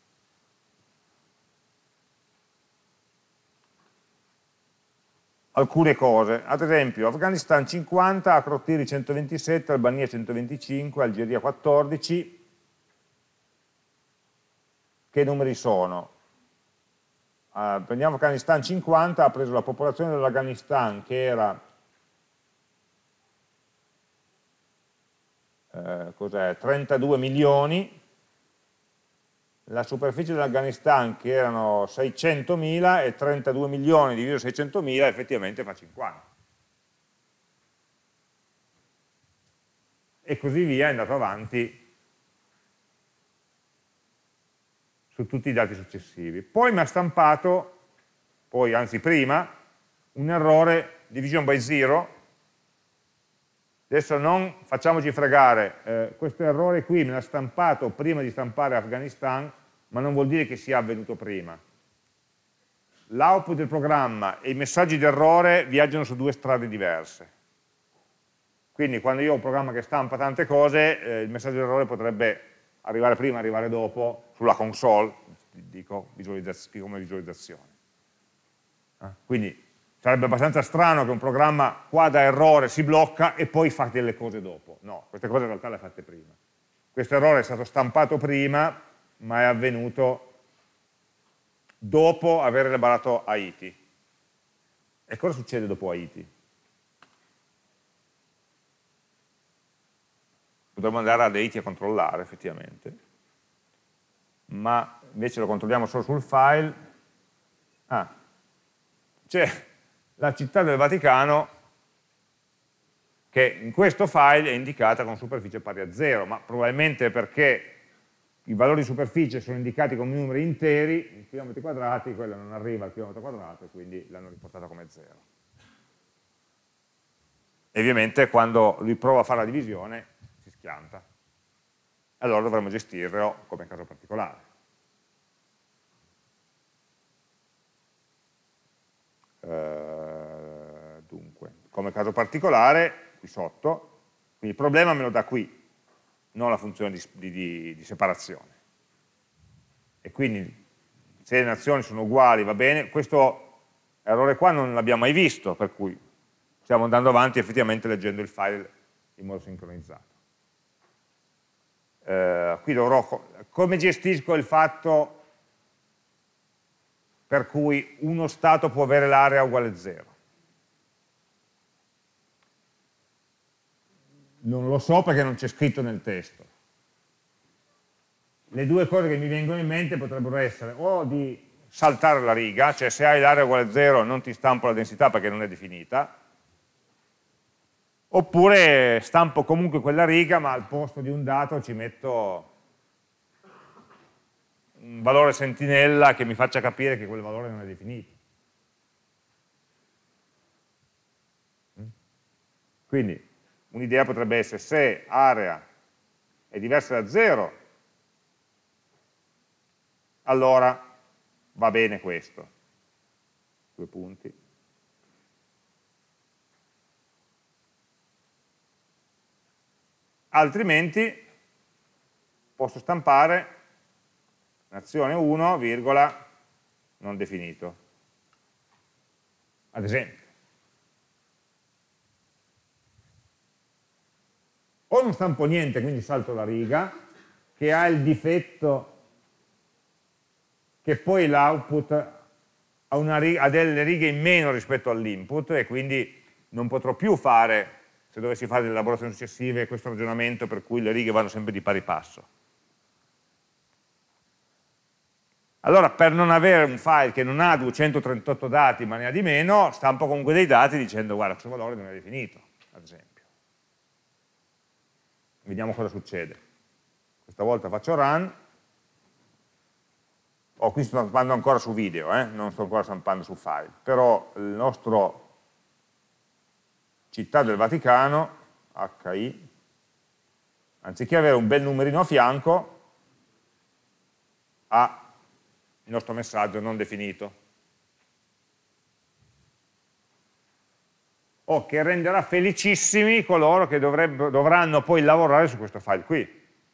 alcune cose. Ad esempio, Afghanistan cinquanta, Akrotiri centoventisette, Albania centoventicinque, Algeria quattordici. Che numeri sono? Uh, prendiamo Afghanistan cinquanta, ha preso la popolazione dell'Afghanistan che era eh, cos'è? trentadue milioni, la superficie dell'Afghanistan che erano seicentomila, e trentadue milioni diviso seicentomila effettivamente fa cinquanta. E così via, è andato avanti su tutti i dati successivi. Poi mi ha stampato, poi anzi prima, un errore division by zero. Adesso non facciamoci fregare, eh, questo errore qui me l'ha stampato prima di stampare Afghanistan, ma non vuol dire che sia avvenuto prima. L'output del programma e i messaggi d'errore viaggiano su due strade diverse. Quindi quando io ho un programma che stampa tante cose, eh, il messaggio d'errore potrebbe arrivare prima, arrivare dopo, sulla console, dico visualizz- come visualizzazione. Eh? Quindi sarebbe abbastanza strano che un programma qua da errore si blocca e poi fa delle cose dopo. No, queste cose in realtà le ha fatte prima. Questo errore è stato stampato prima, ma è avvenuto dopo aver elaborato Haiti. E cosa succede dopo Haiti? Potremmo andare ad Haiti a controllare effettivamente, ma invece lo controlliamo solo sul file. Ah, c'è la città del Vaticano che in questo file è indicata con superficie pari a zero, ma probabilmente perché i valori di superficie sono indicati come numeri interi, in chilometri quadrati, quello non arriva al chilometro quadrato, e quindi l'hanno riportata come zero. E ovviamente quando lui prova a fare la divisione si schianta. Allora dovremmo gestirlo come caso particolare. Uh, dunque, come caso particolare, qui sotto, quindi il problema me lo dà qui, non la funzione di, di, di separazione. E quindi se le nazioni sono uguali va bene, questo errore qua non l'abbiamo mai visto, per cui stiamo andando avanti effettivamente leggendo il file in modo sincronizzato. Uh, qui dovrò, come gestisco il fatto per cui uno stato può avere l'area uguale a zero? Non lo so perché non c'è scritto nel testo. Le due cose che mi vengono in mente potrebbero essere o di saltare la riga, cioè se hai l'area uguale a zero non ti stampo la densità perché non è definita, oppure stampo comunque quella riga ma al posto di un dato ci metto un valore sentinella che mi faccia capire che quel valore non è definito. Quindi un'idea potrebbe essere se area è diversa da zero, allora va bene questo. Due punti. altrimenti posso stampare nazione uno, virgola, non definito, ad esempio. O non stampo niente, quindi salto la riga, che ha il difetto che poi l'output ha, ha delle righe in meno rispetto all'input e quindi non potrò più fare, se dovessi fare delle elaborazioni successive, questo ragionamento per cui le righe vanno sempre di pari passo. Allora, per non avere un file che non ha duecentotrentotto dati ma ne ha di meno, stampo comunque dei dati dicendo guarda, questo valore non è definito, ad esempio. Vediamo cosa succede. Questa volta faccio run. Oh, qui sto stampando ancora su video, eh? Non sto ancora stampando su file. Però il nostro Città del Vaticano, H I, anziché avere un bel numerino a fianco, ha il nostro messaggio non definito. O che renderà felicissimi coloro che dovranno poi lavorare su questo file qui.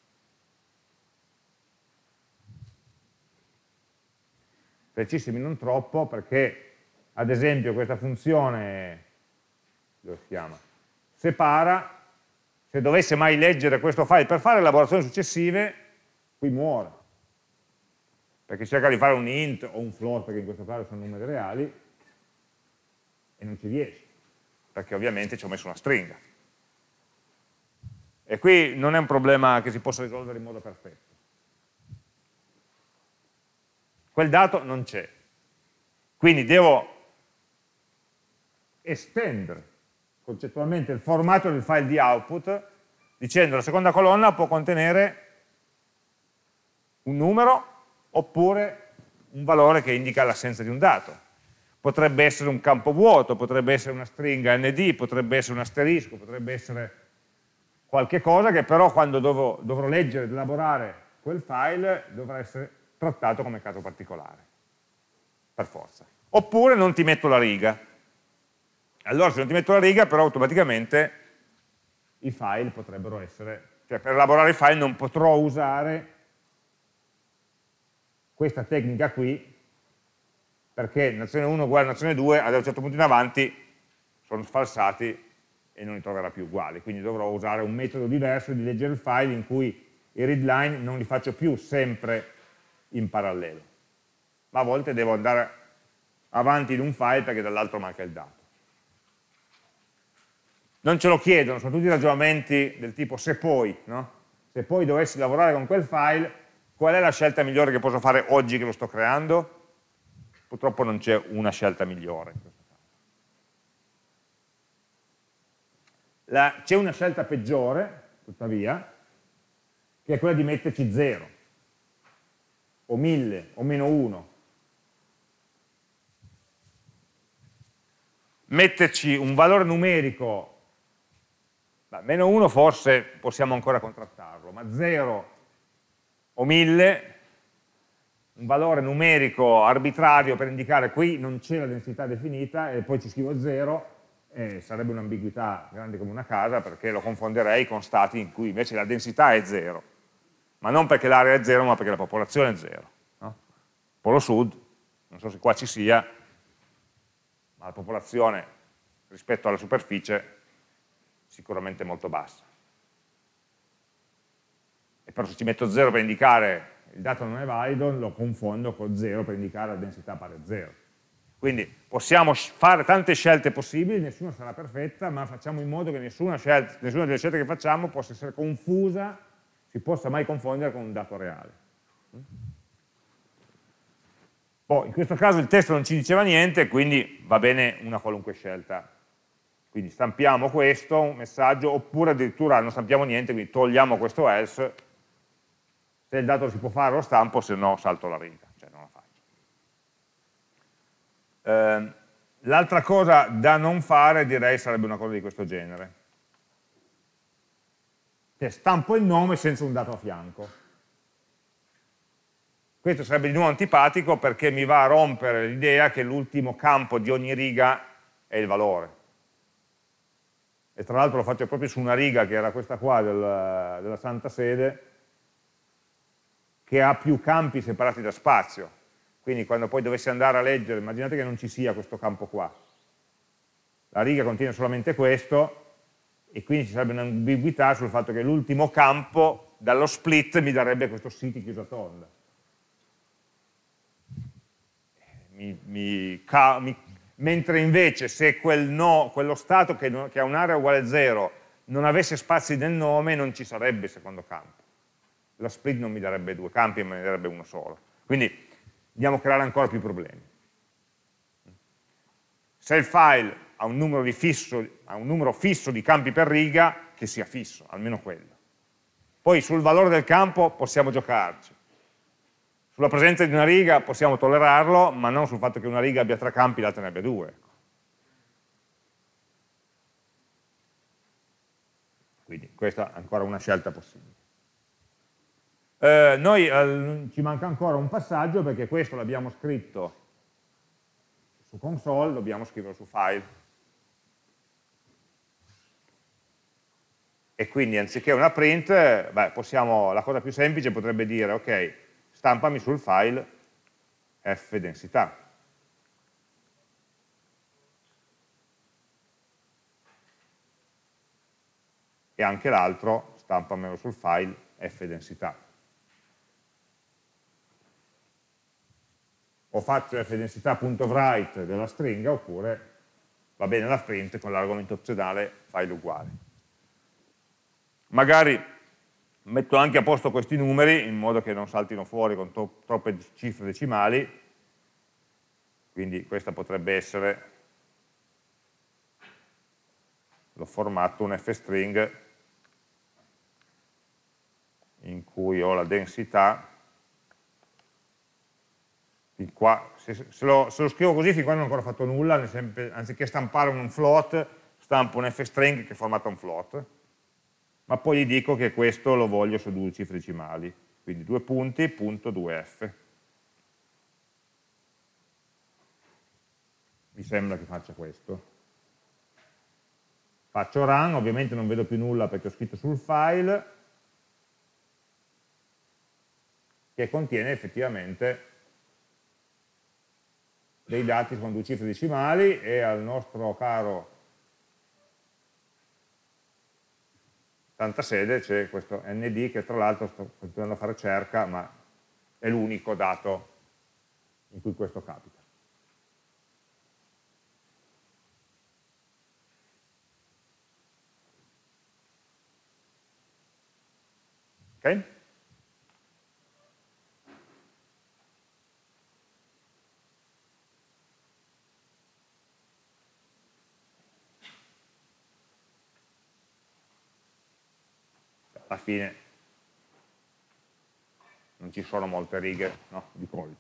Felicissimi non troppo, perché ad esempio questa funzione, dove si chiama? Separa, se dovesse mai leggere questo file per fare elaborazioni successive, qui muore. Perché cerca di fare un int o un float, perché in questo caso sono numeri reali, e non ci riesce, perché ovviamente ci ho messo una stringa. E qui non è un problema che si possa risolvere in modo perfetto. Quel dato non c'è. Quindi devo estendere concettualmente il formato del file di output dicendo la seconda colonna può contenere un numero oppure un valore che indica l'assenza di un dato. Potrebbe essere un campo vuoto, potrebbe essere una stringa N D, potrebbe essere un asterisco, potrebbe essere qualche cosa che però quando dovrò, dovrò leggere ed elaborare quel file dovrà essere trattato come caso particolare, per forza. Oppure non ti metto la riga. Allora se non ti metto la riga però automaticamente i file potrebbero essere, cioè per elaborare i file non potrò usare questa tecnica qui, perché nazione uno uguale a nazione due, da un certo punto in avanti sono sfalsati e non li troverà più uguali, quindi dovrò usare un metodo diverso di leggere il file in cui i readline non li faccio più sempre in parallelo, ma a volte devo andare avanti in un file perché dall'altro manca il dato. Non ce lo chiedono, sono tutti ragionamenti del tipo se poi, no? Se poi dovessi lavorare con quel file, qual è la scelta migliore che posso fare oggi che lo sto creando? Purtroppo non c'è una scelta migliore in questo caso. C'è una scelta peggiore, tuttavia, che è quella di metterci zero, o mille, o meno uno. Metterci un valore numerico, beh, meno uno forse possiamo ancora contrattarlo, ma zero o mille, un valore numerico arbitrario per indicare qui non c'è la densità definita e poi ci scrivo zero, eh, sarebbe un'ambiguità grande come una casa perché lo confonderei con stati in cui invece la densità è zero, ma non perché l'area è zero ma perché la popolazione è zero. No? Polo Sud, non so se qua ci sia, ma la popolazione rispetto alla superficie sicuramente molto bassa. E però se ci metto zero per indicare il dato non è valido, lo confondo con zero per indicare la densità pari a zero. Quindi possiamo fare tante scelte possibili, nessuna sarà perfetta, ma facciamo in modo che nessuna, scelta, nessuna delle scelte che facciamo possa essere confusa, si possa mai confondere con un dato reale. Poi, in questo caso il testo non ci diceva niente, quindi va bene una qualunque scelta. Quindi stampiamo questo, un messaggio, oppure addirittura non stampiamo niente, quindi togliamo questo else, se il dato si può fare lo stampo, se no salto la riga, cioè non la faccio. Eh, L'altra cosa da non fare direi sarebbe una cosa di questo genere. Cioè stampo il nome senza un dato a fianco. Questo sarebbe di nuovo antipatico perché mi va a rompere l'idea che l'ultimo campo di ogni riga è il valore. e tra l'altro lo faccio proprio su una riga che era questa qua del, della Santa Sede, che ha più campi separati da spazio. Quindi quando poi dovessi andare a leggere, immaginate che non ci sia questo campo qua. La riga contiene solamente questo, e quindi ci sarebbe un'ambiguità sul fatto che l'ultimo campo, dallo split, mi darebbe questo city chiusa tonda. Mi, mi, mi, mentre invece se quel no, quello stato che, no, che ha un'area uguale a zero non avesse spazi nel nome, non ci sarebbe il secondo campo. La split non mi darebbe due campi, ma mi darebbe uno solo. Quindi andiamo a creare ancora più problemi. Se il file ha un numero, di fisso, ha un numero fisso di campi per riga, che sia fisso, almeno quello. Poi sul valore del campo possiamo giocarci. Sulla presenza di una riga possiamo tollerarlo, ma non sul fatto che una riga abbia tre campi e l'altra ne abbia due. Quindi questa è ancora una scelta possibile. Eh, noi eh, ci manca ancora un passaggio, perché questo l'abbiamo scritto su console, dobbiamo scriverlo su file. E quindi anziché una print, beh, possiamo, la cosa più semplice potrebbe dire, ok, stampami sul file f densità. E anche l'altro, stampamelo sul file f densità. O faccio fdensità.write della stringa, oppure va bene la print con l'argomento opzionale file uguale. Magari metto anche a posto questi numeri in modo che non saltino fuori con to troppe cifre decimali, quindi questa potrebbe essere, l'ho formato un f-string in cui ho la densità, fin qua, se, se, lo, se lo scrivo così fin qua non ho ancora fatto nulla, sempre, anziché stampare un float, stampo un f-string che è formato un float, ma poi gli dico che questo lo voglio su due cifre decimali, quindi due punti, punto due f. Mi sembra che faccia questo. Faccio run, ovviamente non vedo più nulla perché ho scritto sul file, che contiene effettivamente dei dati con due cifre decimali, e al nostro caro Santa Sede c'è questo N D che tra l'altro sto continuando a fare ricerca, ma è l'unico dato in cui questo capita. Ok? Alla fine non ci sono molte righe, no, di codice.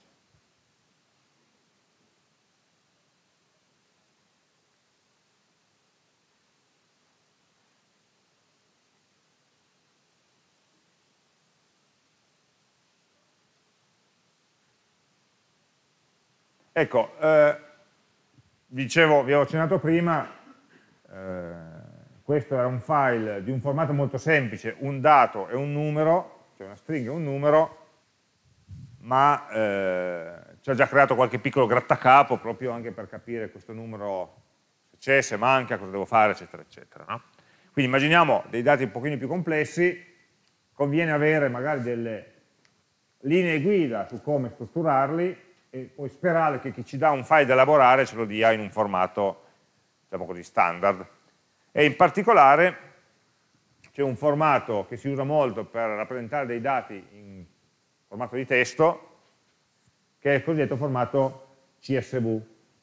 Ecco, eh, dicevo, vi avevo accennato prima, eh, questo era un file di un formato molto semplice, un dato e un numero, cioè una stringa e un numero, ma eh, ci ha già creato qualche piccolo grattacapo proprio anche per capire questo numero, se c'è, se manca, cosa devo fare, eccetera, eccetera. No? Quindi immaginiamo dei dati un pochino più complessi, conviene avere magari delle linee guida su come strutturarli, e poi sperare che chi ci dà un file da elaborare ce lo dia in un formato, diciamo così, standard. E in particolare c'è un formato che si usa molto per rappresentare dei dati in formato di testo, che è il cosiddetto formato C S V.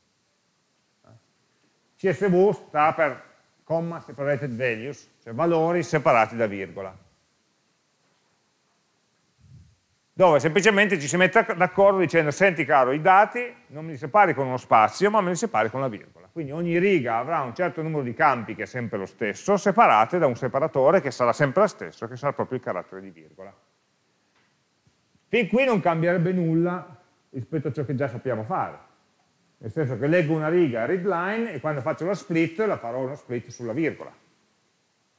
C S V sta per Comma Separated Values, cioè valori separati da virgola, dove semplicemente ci si mette d'accordo dicendo: senti caro, i dati non me li separi con uno spazio, ma me li separi con la virgola. Quindi ogni riga avrà un certo numero di campi, che è sempre lo stesso, separate da un separatore che sarà sempre lo stesso, che sarà proprio il carattere di virgola. Fin qui non cambierebbe nulla rispetto a ciò che già sappiamo fare. Nel senso che leggo una riga a readline e quando faccio la split la farò uno split sulla virgola.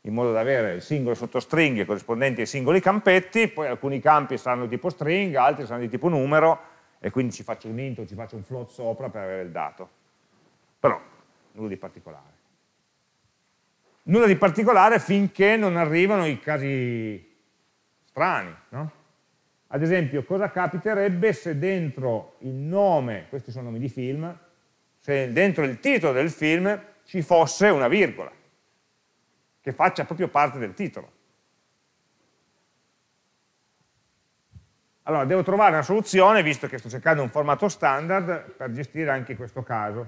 in modo da avere le singole sottostringhe corrispondenti ai singoli campetti, poi alcuni campi saranno di tipo stringa, altri saranno di tipo numero, e quindi ci faccio un int o ci faccio un float sopra per avere il dato. Però, nulla di particolare. Nulla di particolare finché non arrivano i casi strani, no? Ad esempio, cosa capiterebbe se dentro il nome, questi sono nomi di film, se dentro il titolo del film ci fosse una virgola, che faccia proprio parte del titolo. Allora, devo trovare una soluzione, visto che sto cercando un formato standard, per gestire anche questo caso.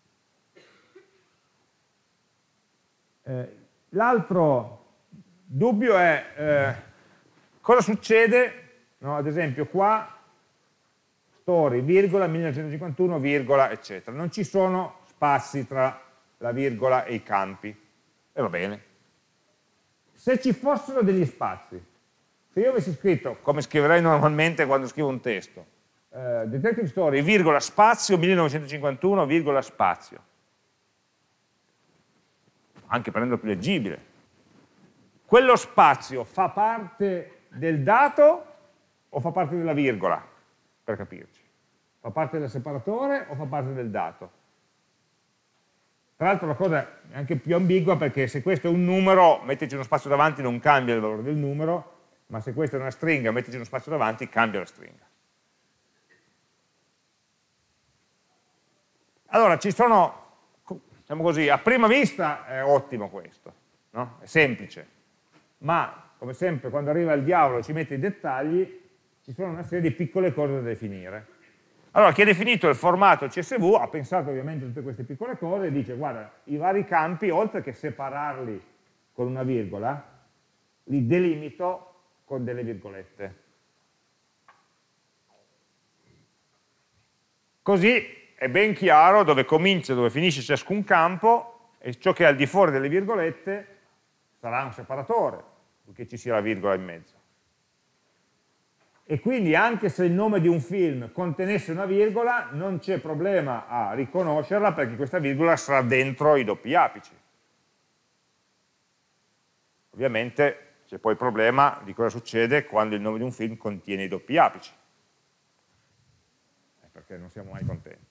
Eh, L'altro dubbio è eh, cosa succede, no? Ad esempio qua, story, virgola, millenovecentocinquantuno, virgola, eccetera. Non ci sono spazi tra la virgola e i campi. E va bene. Se ci fossero degli spazi, se io avessi scritto, come scriverei normalmente quando scrivo un testo, eh, Detective Story, virgola, spazio, millenovecentocinquantuno, virgola, spazio, anche per renderlo più leggibile, quello spazio fa parte del dato o fa parte della virgola, per capirci? Fa parte del separatore o fa parte del dato? Tra l'altro la cosa è anche più ambigua, perché se questo è un numero, metterci uno spazio davanti non cambia il valore del numero, ma se questa è una stringa, metterci uno spazio davanti, cambia la stringa. Allora, ci sono, diciamo così, a prima vista è ottimo questo, no? È semplice, ma come sempre quando arriva il diavolo e ci mette i dettagli, ci sono una serie di piccole cose da definire. Allora, chi ha definito il formato C S V ha pensato ovviamente a tutte queste piccole cose e dice, guarda, i vari campi, oltre che separarli con una virgola, li delimito con delle virgolette. Così è ben chiaro dove comincia e dove finisce ciascun campo, e ciò che è al di fuori delle virgolette sarà un separatore, purché ci sia la virgola in mezzo. E quindi anche se il nome di un film contenesse una virgola, non c'è problema a riconoscerla, perché questa virgola sarà dentro i doppi apici. Ovviamente c'è poi il problema di cosa succede quando il nome di un film contiene i doppi apici, perché non siamo mai contenti.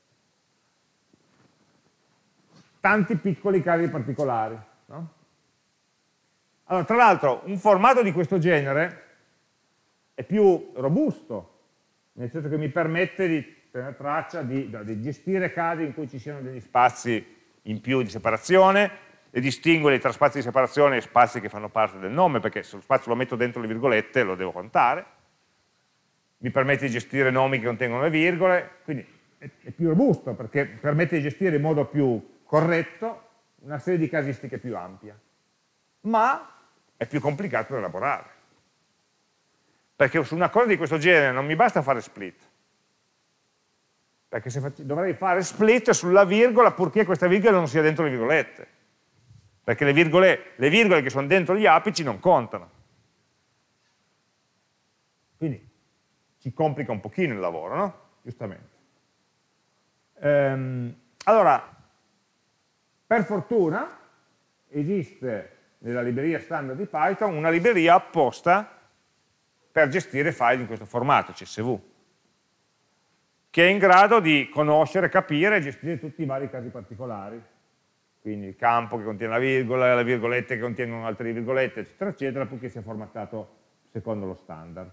Tanti piccoli casi particolari, no? Allora, tra l'altro, un formato di questo genere è più robusto, nel senso che mi permette di tenere traccia, di, di gestire casi in cui ci siano degli spazi in più di separazione, e distinguere tra spazi di separazione e spazi che fanno parte del nome, perché se lo spazio lo metto dentro le virgolette lo devo contare. Mi permette di gestire nomi che contengono le virgole, quindi è, è più robusto, perché permette di gestire in modo più corretto una serie di casistiche più ampia, ma è più complicato da elaborare. Perché su una cosa di questo genere non mi basta fare split, perché se faccio, dovrei fare split sulla virgola, purché questa virgola non sia dentro le virgolette, perché le virgole, le virgole che sono dentro gli apici non contano. Quindi ci complica un pochino il lavoro, no? Giustamente. Ehm, allora, per fortuna esiste nella libreria standard di Python una libreria apposta per gestire file in questo formato, C S V, che è in grado di conoscere, capire e gestire tutti i vari casi particolari. Quindi il campo che contiene la virgola, le virgolette che contengono altre virgolette, eccetera, eccetera, purché sia formattato secondo lo standard.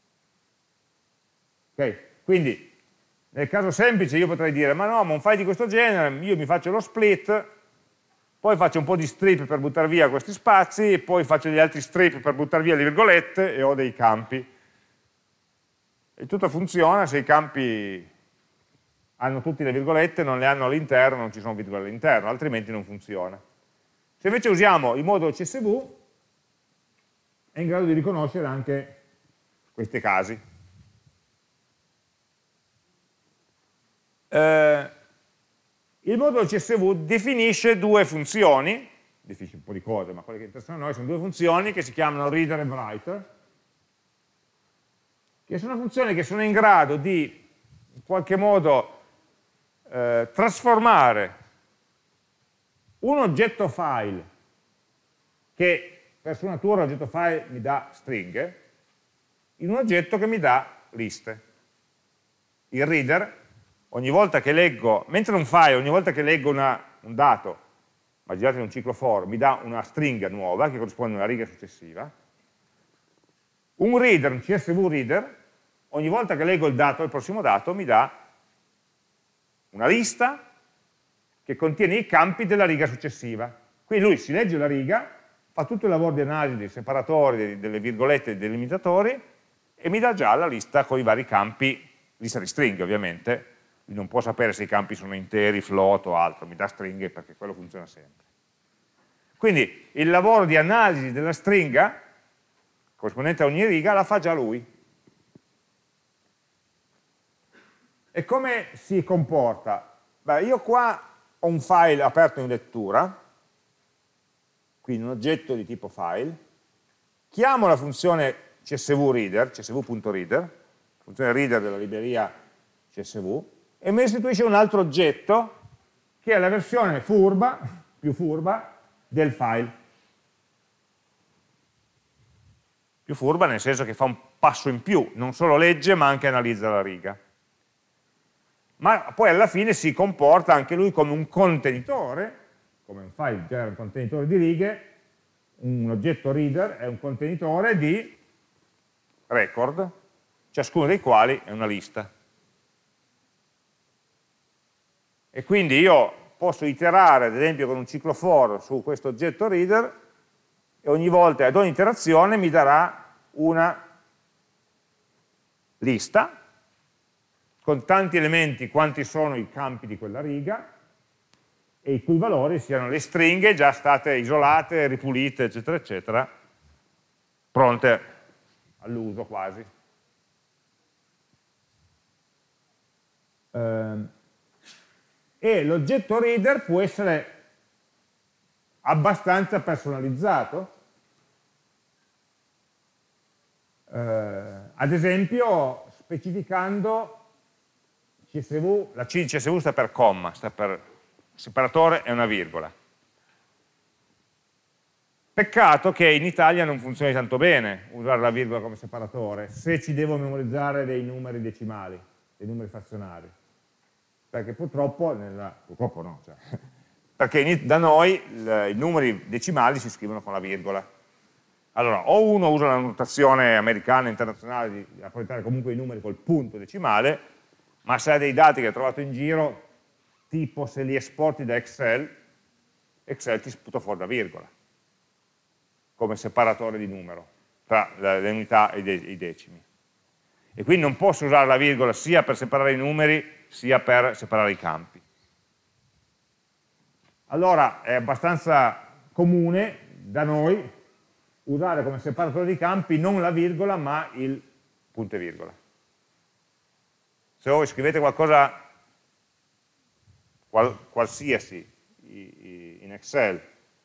Ok? Quindi, nel caso semplice io potrei dire, ma no, ma un file di questo genere, io mi faccio lo split, poi faccio un po' di strip per buttare via questi spazi, e poi faccio degli altri strip per buttare via le virgolette, e ho dei campi. E tutto funziona se i campi hanno tutte le virgolette, non le hanno all'interno, non ci sono virgole all'interno, altrimenti non funziona. Se invece usiamo il modulo C S V, è in grado di riconoscere anche questi casi. Eh, il modulo C S V definisce due funzioni, definisce un po' di cose, ma quelle che interessano a noi sono due funzioni che si chiamano reader e writer, che sono funzioni che sono in grado di, in qualche modo, eh, trasformare un oggetto file che per sua natura l'oggetto file mi dà stringhe, in un oggetto che mi dà liste. Il reader, ogni volta che leggo, mentre un file, ogni volta che leggo una, un dato, immaginate in un ciclo for, mi dà una stringa nuova che corrisponde a una riga successiva, un reader, un C S V reader, ogni volta che leggo il dato, il prossimo dato, mi dà una lista che contiene i campi della riga successiva. Quindi lui si legge la riga, fa tutto il lavoro di analisi dei separatori, delle virgolette e dei delimitatori, e mi dà già la lista con i vari campi, lista di stringhe ovviamente, lui non può sapere se i campi sono interi, float o altro, mi dà stringhe perché quello funziona sempre. Quindi il lavoro di analisi della stringa, corrispondente a ogni riga, la fa già lui. E come si comporta? Beh, io qua ho un file aperto in lettura, quindi un oggetto di tipo file, chiamo la funzione csvreader, csv.reader, funzione reader della libreria csv, e mi restituisce un altro oggetto che è la versione furba, più furba, del file. Più furba nel senso che fa un passo in più, non solo legge ma anche analizza la riga. Ma poi alla fine si comporta anche lui come un contenitore, come un file genera un contenitore di righe, un oggetto reader è un contenitore di record, ciascuno dei quali è una lista. E quindi io posso iterare, ad esempio, con un ciclo for su questo oggetto reader, e ogni volta, ad ogni iterazione, mi darà una lista con tanti elementi quanti sono i campi di quella riga, e i cui valori siano le stringhe già state isolate, ripulite, eccetera, eccetera, pronte all'uso quasi. Ehm, e l'oggetto reader può essere abbastanza personalizzato. Eh, ad esempio, specificando C S V, la C di C S V sta per comma, sta per separatore e una virgola. Peccato che in Italia non funzioni tanto bene usare la virgola come separatore, se ci devo memorizzare dei numeri decimali, dei numeri frazionari. Perché purtroppo, nella, purtroppo no, cioè, perché in, da noi il, i numeri decimali si scrivono con la virgola. Allora, o uno usa la notazione americana, internazionale, di rappresentare comunque i numeri col punto decimale, ma se ha dei dati che ha trovato in giro, tipo se li esporti da Excel, Excel ti sputa fuori la virgola, come separatore di numero, tra le unità e i decimi. E quindi non posso usare la virgola sia per separare i numeri, sia per separare i campi. Allora è abbastanza comune da noi usare come separatore di campi non la virgola ma il punto e virgola. Se voi scrivete qualcosa qual, qualsiasi in Excel,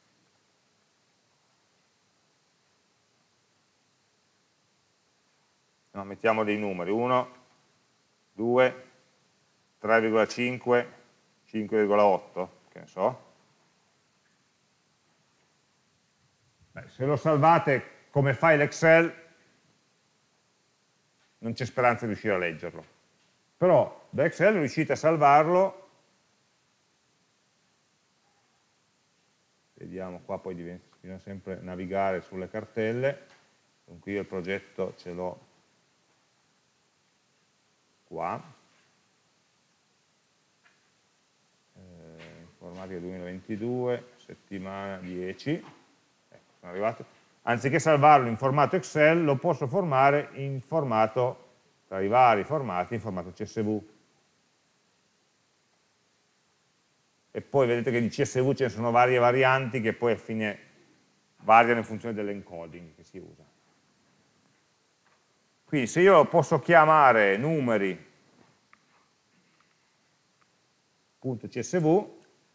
no, mettiamo dei numeri, uno, due, tre virgola cinque, cinque virgola otto, che ne so. Beh, se lo salvate come file Excel non c'è speranza di riuscire a leggerlo. Però da Excel riuscite a salvarlo, vediamo qua, poi bisogna sempre navigare sulle cartelle, dunque io il progetto ce l'ho qua, eh, informatica duemilaventidue, settimana dieci, ecco, sono arrivato. Anziché salvarlo in formato Excel, lo posso formare in formato, tra i vari formati, in formato C S V. E poi vedete che di C S V ce ne sono varie varianti che poi alla fine variano in funzione dell'encoding che si usa. Quindi se io posso chiamare numeri.csv,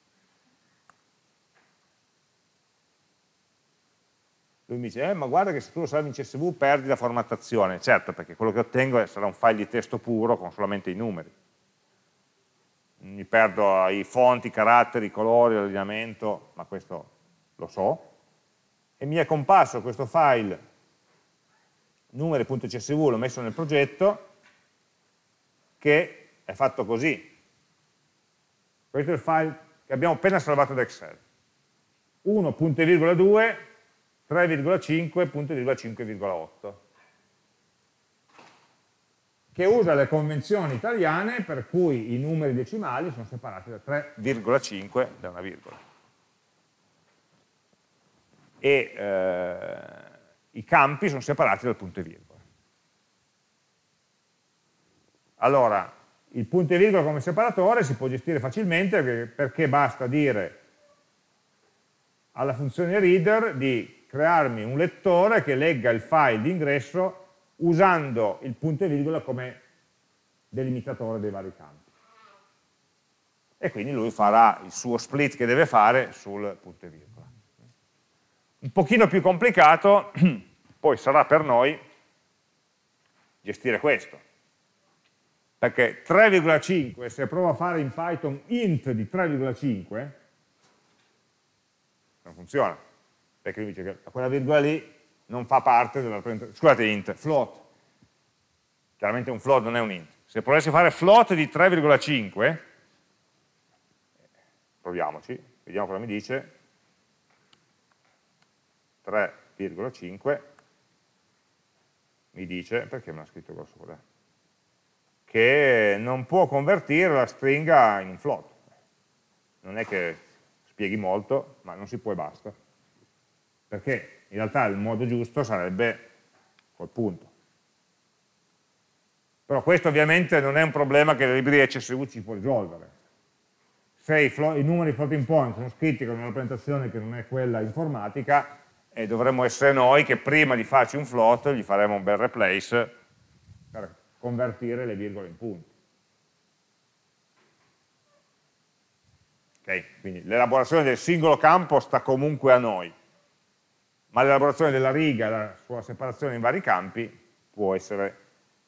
lui mi dice, eh, ma guarda che se tu lo salvi in C S V perdi la formattazione. Certo, perché quello che ottengo sarà un file di testo puro con solamente i numeri. Mi perdo i fonti, i caratteri, i colori, l'allineamento, ma questo lo so. e mi è comparso questo file numeri.csv, l'ho messo nel progetto, che è fatto così. Questo è il file che abbiamo appena salvato da Excel. uno punto due, tre virgola cinque, punto cinque virgola otto, che usa le convenzioni italiane per cui i numeri decimali sono separati da tre virgola cinque da una virgola. E eh, i campi sono separati dal punto e virgola. Allora, il punto e virgola come separatore si può gestire facilmente perché, perché basta dire alla funzione reader di crearmi un lettore che legga il file di ingresso usando il punto e virgola come delimitatore dei vari campi. E quindi lui farà il suo split che deve fare sul punto e virgola. Un pochino più complicato poi sarà per noi gestire questo, perché tre virgola cinque, se provo a fare in Python int di tre virgola cinque, non funziona, perché lui dice che quella virgola lì non fa parte della rappresentazione. Scusate, int, float. Chiaramente un float non è un int. Se volessi fare float di tre virgola cinque, proviamoci, vediamo cosa mi dice, tre virgola cinque, mi dice, perché me l'ha scritto grosso qua? Che non può convertire la stringa in un float. Non è che spieghi molto, ma non si può e basta. Perché in realtà il modo giusto sarebbe col punto. Però questo ovviamente non è un problema che la libreria C S V ci può risolvere. Se i, i numeri floating point sono scritti con una rappresentazione che non è quella informatica, e dovremmo essere noi che prima di farci un float gli faremo un bel replace per convertire le virgole in punti. Okay? Quindi l'elaborazione del singolo campo sta comunque a noi, ma l'elaborazione della riga e la sua separazione in vari campi può essere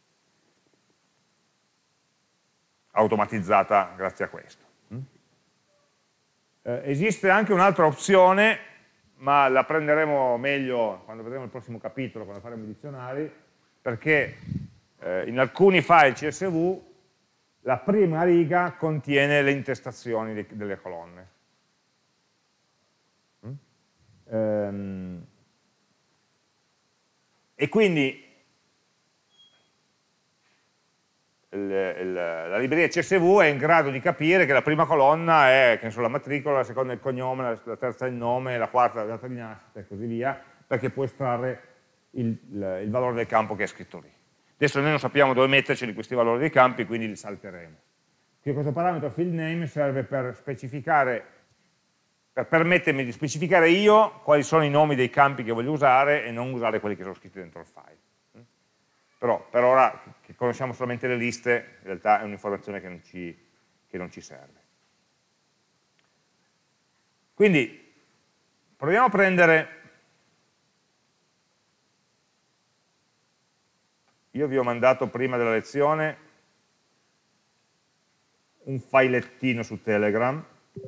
automatizzata grazie a questo. Eh, esiste anche un'altra opzione, ma la prenderemo meglio quando vedremo il prossimo capitolo, quando faremo i dizionari, perché eh, in alcuni file C S V la prima riga contiene le intestazioni de delle colonne. Mm? Ehm, e quindi il, il, la libreria C S V è in grado di capire che la prima colonna è, che ne so, la matricola, la seconda il cognome, la, la terza il nome, la quarta la data di nascita e così via, perché può estrarre il, il, il valore del campo che è scritto lì. Adesso noi non sappiamo dove metterci questi valori dei campi, quindi li salteremo. Quindi questo parametro field name serve per specificare, per permettermi di specificare io quali sono i nomi dei campi che voglio usare e non usare quelli che sono scritti dentro il file. Però per ora, che conosciamo solamente le liste, in realtà è un'informazione che non ci, che non ci serve. Quindi proviamo a prendere, io vi ho mandato prima della lezione un filettino su Telegram,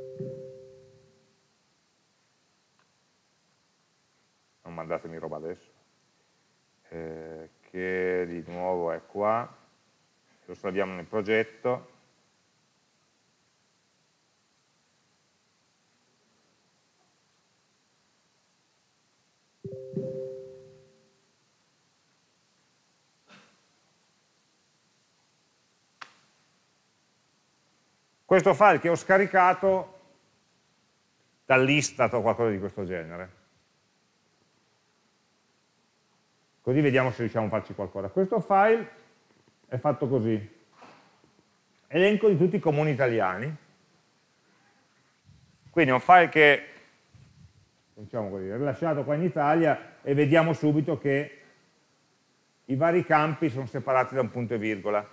non mandatemi roba adesso, eh, che di nuovo è qua, lo salviamo nel progetto. Questo file che ho scaricato dall'Istat o qualcosa di questo genere. Così vediamo se riusciamo a farci qualcosa. Questo file è fatto così. Elenco di tutti i comuni italiani. Quindi è un file che, diciamo così, è rilasciato qua in Italia e vediamo subito che i vari campi sono separati da un punto e virgola.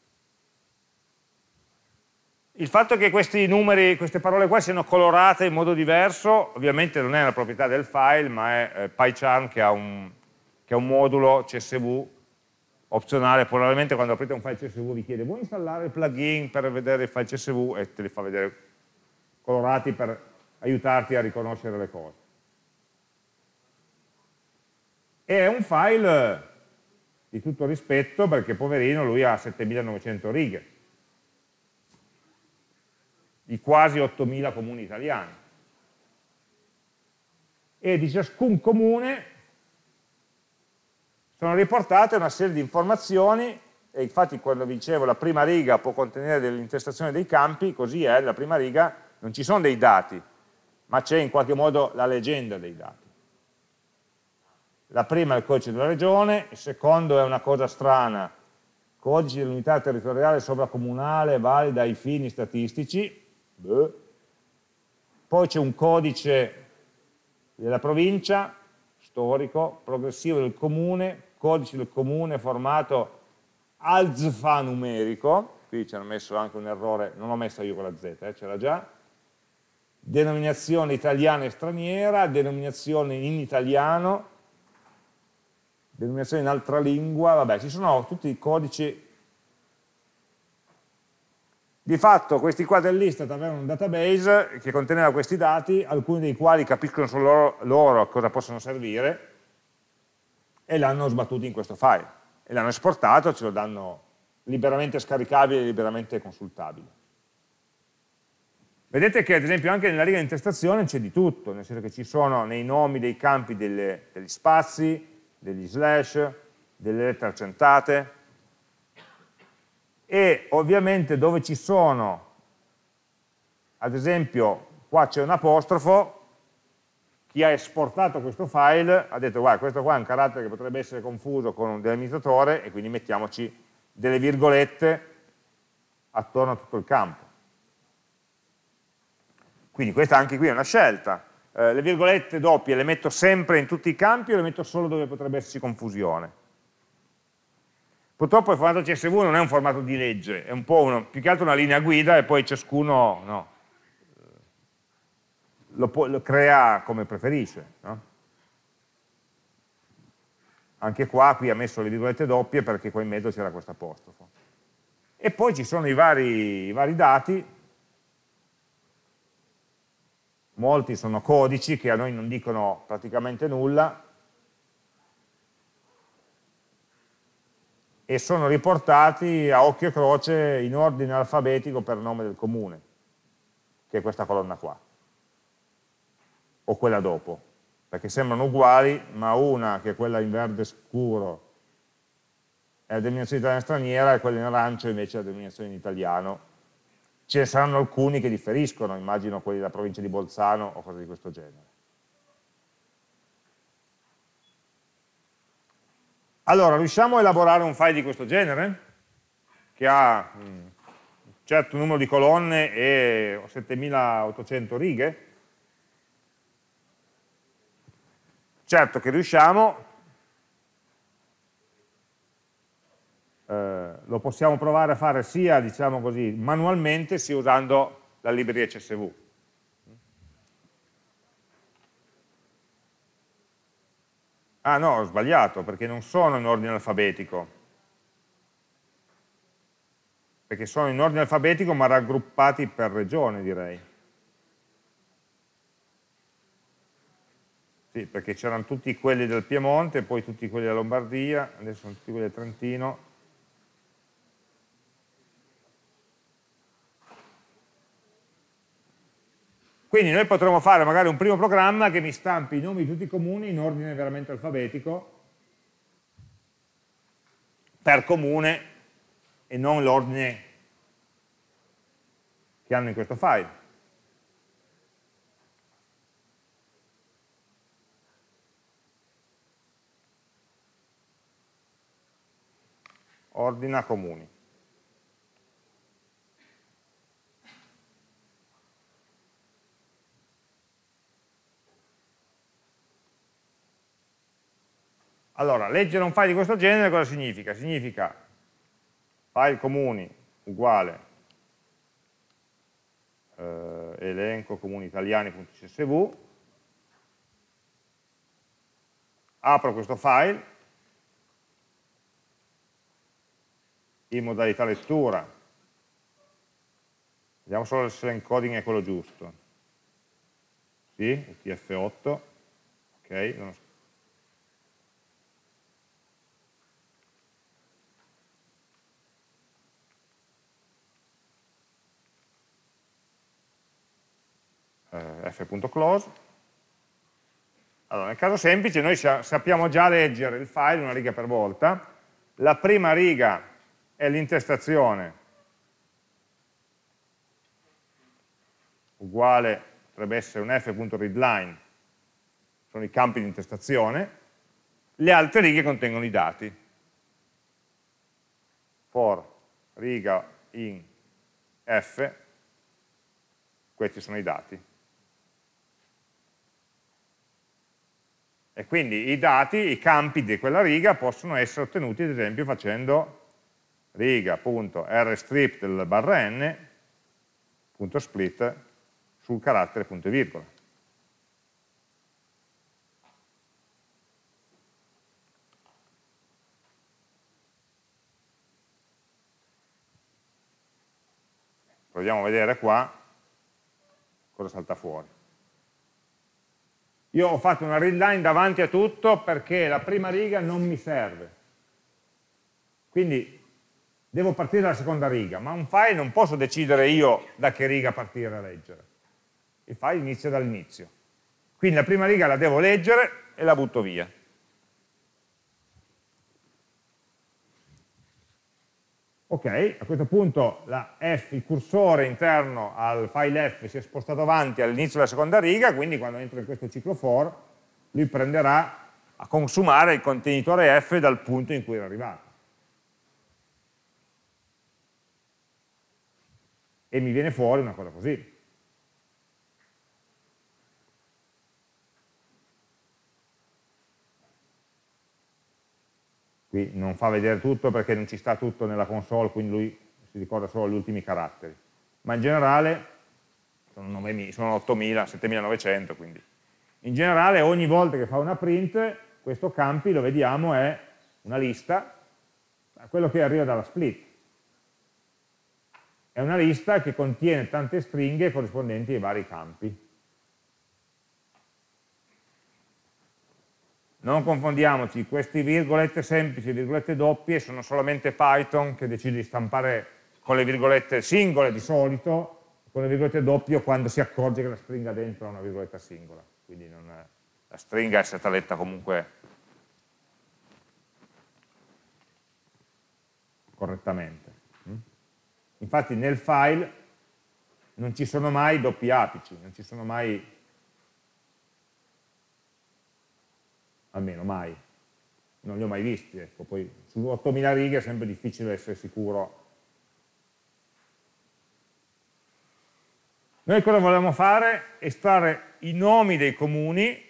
Il fatto che questi numeri, queste parole qua siano colorate in modo diverso, ovviamente non è una proprietà del file, ma è eh, PyCharm che ha un... che è un modulo C S V opzionale. Probabilmente quando aprite un file C S V vi chiede vuoi installare il plugin per vedere il file C S V e te li fa vedere colorati per aiutarti a riconoscere le cose. è un file di tutto rispetto, perché poverino lui ha settemilanovecento righe, di quasi ottomila comuni italiani. E di ciascun comune sono riportate una serie di informazioni, e infatti quando vi dicevo la prima riga può contenere dell'intestazione dei campi, così è, la prima riga non ci sono dei dati, ma c'è in qualche modo la legenda dei dati. La prima è il codice della regione, il secondo è una cosa strana, codice dell'unità territoriale sovracomunale valida ai fini statistici, beh. Poi c'è un codice della provincia, storico, progressivo del comune, codice del comune formato alfanumerico, qui ci hanno messo anche un errore, non l'ho messa io con la Z, eh, c'era già, denominazione italiana e straniera, denominazione in italiano, denominazione in altra lingua, vabbè, ci sono tutti i codici. Di fatto questi qua dell'Istat avevano un database che conteneva questi dati, alcuni dei quali capiscono solo loro, loro a cosa possono servire, e l'hanno sbattuto in questo file, e l'hanno esportato, ce lo danno liberamente scaricabile e liberamente consultabile. Vedete che ad esempio anche nella riga di intestazione c'è di tutto, nel senso che ci sono nei nomi dei campi delle, degli spazi, degli slash, delle lettere accentate, e ovviamente dove ci sono, ad esempio qua c'è un apostrofo, chi ha esportato questo file ha detto guarda, questo qua è un carattere che potrebbe essere confuso con un delimitatore, e quindi mettiamoci delle virgolette attorno a tutto il campo. Quindi questa anche qui è una scelta. Eh, le virgolette doppie le metto sempre in tutti i campi o le metto solo dove potrebbe esserci confusione? Purtroppo il formato C S V non è un formato di legge, è un po' uno, più che altro una linea guida, e poi ciascuno no, lo, può, lo crea come preferisce. No? Anche qua, qui ha messo le virgolette doppie perché qua in mezzo c'era questo apostrofo. E poi ci sono i vari, i vari dati, molti sono codici che a noi non dicono praticamente nulla, e sono riportati a occhio e croce in ordine alfabetico per nome del comune, che è questa colonna qua, o quella dopo, perché sembrano uguali, ma una, che è quella in verde scuro, è la denominazione italiana straniera, e quella in arancio invece è la denominazione in italiano. Ce ne saranno alcuni che differiscono, immagino quelli della provincia di Bolzano o cose di questo genere. Allora, riusciamo a elaborare un file di questo genere, che ha un certo numero di colonne e settemilaottocento righe? Certo che riusciamo, eh, lo possiamo provare a fare sia, diciamo così, manualmente, sia usando la libreria C S V. Ah no, ho sbagliato, perché non sono in ordine alfabetico. Perché sono in ordine alfabetico ma raggruppati per regione, direi. Sì, perché c'erano tutti quelli del Piemonte, poi tutti quelli della Lombardia, adesso sono tutti quelli del Trentino. Quindi noi potremmo fare magari un primo programma che mi stampi i nomi di tutti i comuni in ordine veramente alfabetico, per comune, e non l'ordine che hanno in questo file. Ordina comuni. Allora, leggere un file di questo genere cosa significa? Significa file comuni uguale eh, elenco comuni italiani.csv, apro questo file, in modalità lettura, vediamo solo se l'encoding è quello giusto, sì, U T F otto, ok, non f.close. Allora, nel caso semplice noi sappiamo già leggere il file una riga per volta. La prima riga è l'intestazione uguale, potrebbe essere un f.readline, sono i campi di intestazione, le altre righe contengono i dati. For riga in f, questi sono i dati. E quindi i dati, i campi di quella riga possono essere ottenuti ad esempio facendo riga.rstrip del barra n punto split sul carattere punto e virgola. Proviamo a vedere qua cosa salta fuori. Io ho fatto una readline davanti a tutto perché la prima riga non mi serve. Quindi devo partire dalla seconda riga, ma un file non posso decidere io da che riga partire a leggere. Il file inizia dall'inizio. Quindi la prima riga la devo leggere e la butto via. Ok, a questo punto la F, il cursore interno al file F si è spostato avanti all'inizio della seconda riga, quindi quando entro in questo ciclo for, lui prenderà a consumare il contenitore F dal punto in cui era arrivato. E mi viene fuori una cosa così. Qui non fa vedere tutto perché non ci sta tutto nella console, quindi lui si ricorda solo gli ultimi caratteri. Ma in generale, sono ottomila, settemilanovecento, quindi. In generale ogni volta che fa una print, questo campi, lo vediamo, è una lista, quello che arriva dalla split. È una lista che contiene tante stringhe corrispondenti ai vari campi. Non confondiamoci, questi virgolette semplici, virgolette doppie, sono solamente Python che decide di stampare con le virgolette singole di solito, con le virgolette doppie quando si accorge che la stringa dentro ha una virgoletta singola. Quindi non è, la stringa è stata letta comunque correttamente. Infatti nel file non ci sono mai doppi apici, non ci sono mai... almeno mai, non li ho mai visti, ecco. Poi su ottomila righe è sempre difficile essere sicuro. Noi cosa volevamo fare? Estrarre i nomi dei comuni,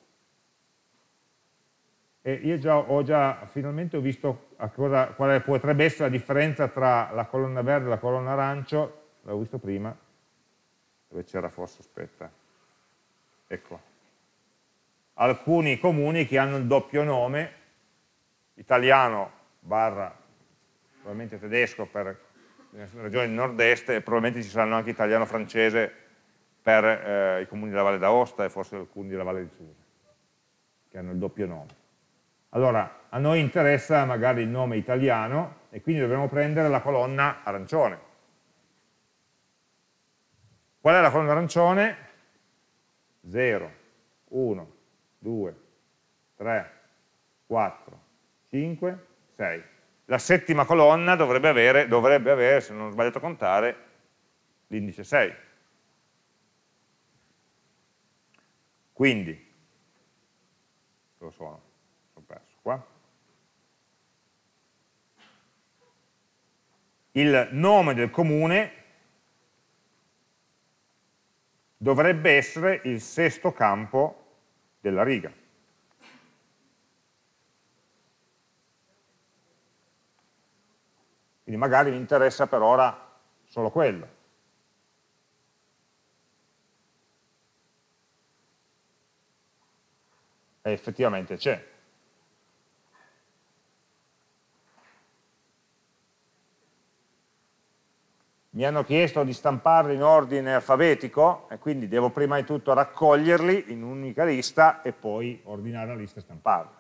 e io già, ho già finalmente ho visto a cosa, quale potrebbe essere la differenza tra la colonna verde e la colonna arancio, l'avevo visto prima, dove c'era forse, aspetta, ecco. Alcuni comuni che hanno il doppio nome, italiano barra probabilmente tedesco per le regioni del nord-est, e probabilmente ci saranno anche italiano-francese per eh, i comuni della Valle d'Aosta e forse alcuni della Valle di Susa, che hanno il doppio nome. Allora, a noi interessa magari il nome italiano e quindi dovremo prendere la colonna arancione. Qual è la colonna arancione? zero, uno, due, tre, quattro, cinque, sei. La settima colonna dovrebbe avere, dovrebbe avere, se non ho sbagliato a contare, l'indice sei. Quindi, dove sono? Sono perso qua. Il nome del comune dovrebbe essere il sesto campo della riga. Quindi magari mi interessa per ora solo quello. E effettivamente c'è. Mi hanno chiesto di stamparli in ordine alfabetico e quindi devo prima di tutto raccoglierli in un'unica lista e poi ordinare la lista e stamparla.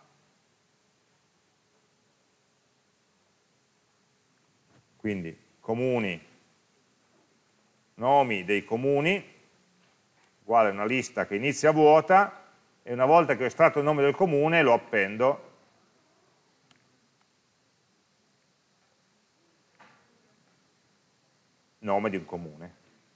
Quindi comuni, nomi dei comuni, uguale a una lista che inizia vuota, e una volta che ho estratto il nome del comune lo appendo nome di un comune.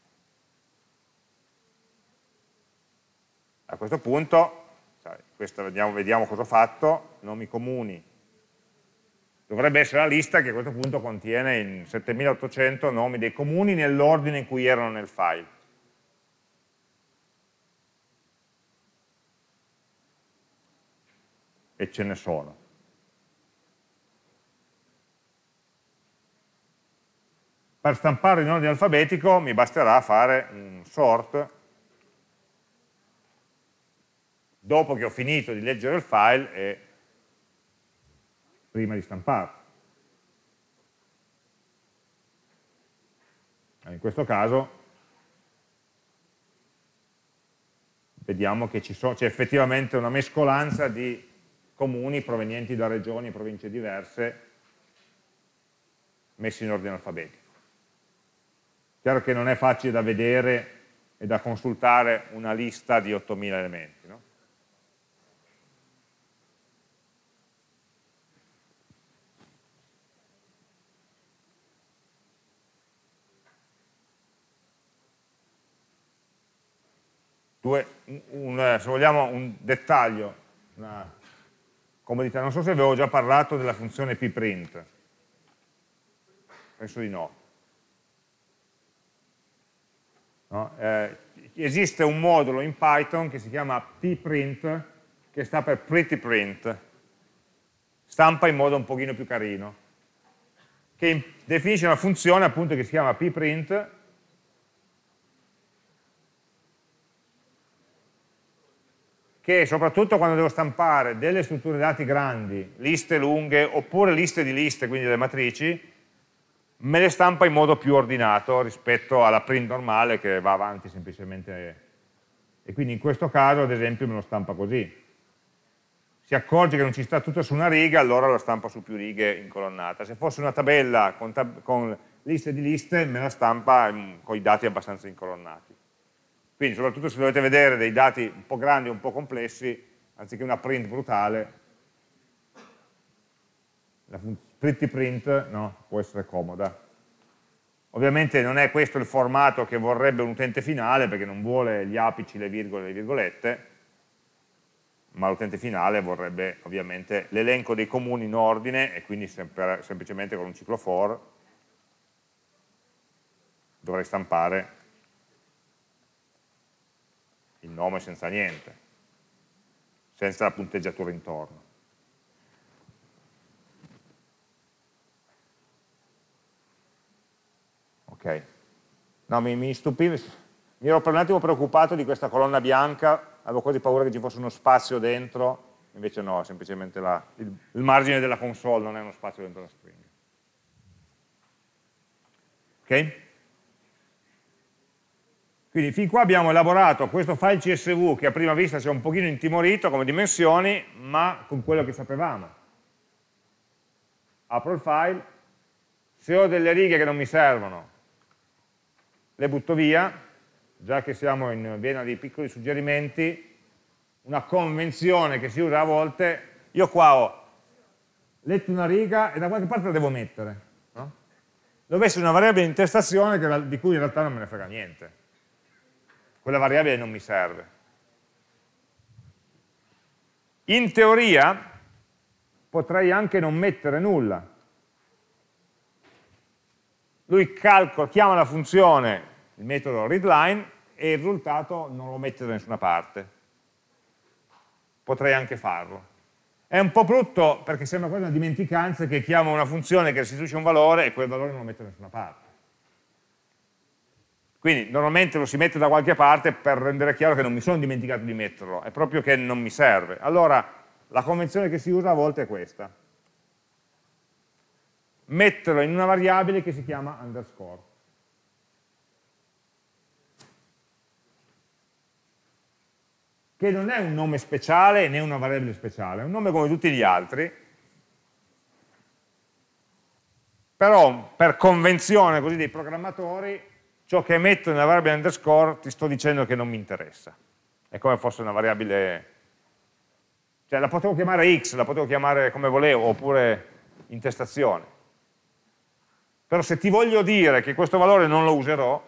A questo punto, questo vediamo, vediamo cosa ho fatto, nomi comuni. Dovrebbe essere la lista che a questo punto contiene in settemilaottocento nomi dei comuni nell'ordine in cui erano nel file. E ce ne sono. Per stampare in ordine alfabetico mi basterà fare un sort dopo che ho finito di leggere il file e prima di stamparlo. In questo caso vediamo che c'è effettivamente una mescolanza di comuni provenienti da regioni e province diverse messi in ordine alfabetico. Chiaro che non è facile da vedere e da consultare una lista di ottomila elementi, no? Due, un, se vogliamo un dettaglio, una comodità, non so se avevo già parlato della funzione pprint, penso di no. No? Eh, esiste un modulo in Python che si chiama pprint, che sta per pretty print, stampa in modo un pochino più carino, che definisce una funzione appunto che si chiama pprint, che soprattutto quando devo stampare delle strutture dati grandi, liste lunghe, oppure liste di liste, quindi delle matrici, me le stampa in modo più ordinato rispetto alla print normale che va avanti semplicemente. E quindi in questo caso, ad esempio, me lo stampa così. Si accorge che non ci sta tutto su una riga, allora lo stampa su più righe in colonnata. Se fosse una tabella con, tab con liste di liste, me la stampa con i dati abbastanza incolonnati. Quindi soprattutto se dovete vedere dei dati un po' grandi o un po' complessi, anziché una print brutale, la pretty print, no, può essere comoda. Ovviamente non è questo il formato che vorrebbe un utente finale, perché non vuole gli apici, le virgole e le virgolette, ma l'utente finale vorrebbe ovviamente l'elenco dei comuni in ordine, e quindi sempre, semplicemente con un ciclo for dovrei stampare il nome senza niente, senza la punteggiatura intorno. Ok, no, mi, mi stupiva, mi ero per un attimo preoccupato di questa colonna bianca, avevo quasi paura che ci fosse uno spazio dentro, invece no, semplicemente la, il, il margine della console non è uno spazio dentro la stringa. Ok? Quindi fin qua abbiamo elaborato questo file C S V che a prima vista si è un pochino intimorito come dimensioni, ma con quello che sapevamo. Apro il file, se ho delle righe che non mi servono, le butto via, già che siamo in vena di piccoli suggerimenti, una convenzione che si usa a volte, io qua ho letto una riga e da qualche parte la devo mettere, no? Deve essere una variabile di intestazione che, di cui in realtà non me ne frega niente. Quella variabile non mi serve. In teoria potrei anche non mettere nulla. Lui calcola, chiama la funzione, il metodo readline, e il risultato non lo mette da nessuna parte. Potrei anche farlo. È un po' brutto perché sembra quasi una dimenticanza che chiama una funzione che restituisce un valore e quel valore non lo mette da nessuna parte. Quindi normalmente lo si mette da qualche parte per rendere chiaro che non mi sono dimenticato di metterlo, è proprio che non mi serve. Allora la convenzione che si usa a volte è questa. Metterlo in una variabile che si chiama underscore. Che non è un nome speciale né una variabile speciale, è un nome come tutti gli altri, però per convenzione così dei programmatori ciò che metto nella variabile underscore ti sto dicendo che non mi interessa. È come fosse una variabile, cioè la potevo chiamare x, la potevo chiamare come volevo, oppure intestazione. Però se ti voglio dire che questo valore non lo userò,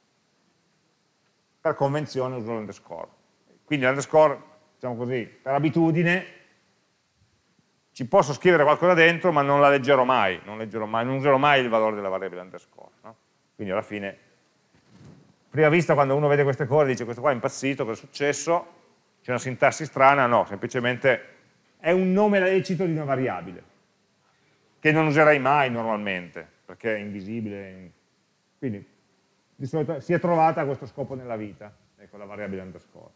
per convenzione uso l'underscore. Quindi l'underscore, diciamo così, per abitudine, ci posso scrivere qualcosa dentro, ma non la leggerò mai, non, leggerò mai, non userò mai il valore della variabile underscore. No? Quindi alla fine, prima vista, quando uno vede queste cose, dice questo qua è impazzito, cosa è successo? C'è una sintassi strana? No, semplicemente è un nome lecito di una variabile, che non userai mai normalmente, perché è invisibile. Quindi, di solito si è trovata a questo scopo nella vita, ecco la variabile underscore.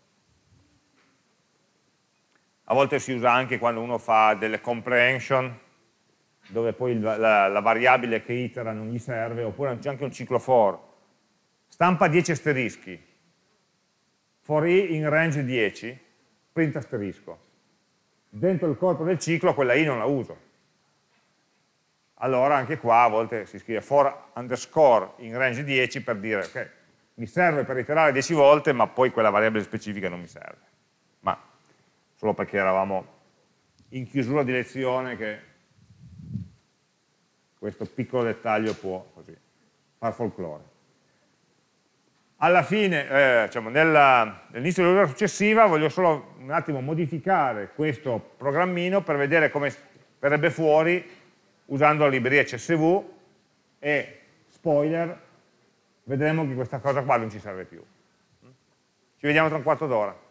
A volte si usa anche quando uno fa delle comprehension, dove poi la, la, la variabile che itera non gli serve, oppure c'è anche un ciclo for. Stampa dieci asterischi, for i in range dieci, print asterisco. Dentro il corpo del ciclo quella i non la uso. Allora anche qua a volte si scrive for underscore in range dieci per dire ok, mi serve per iterare dieci volte, ma poi quella variabile specifica non mi serve. Ma solo perché eravamo in chiusura di lezione che questo piccolo dettaglio può così far folklore. Alla fine, eh, diciamo, nell'inizio dell'ora successiva voglio solo un attimo modificare questo programmino per vedere come verrebbe fuori usando la libreria C S V e, spoiler, vedremo che questa cosa qua non ci serve più. Ci vediamo tra un quarto d'ora.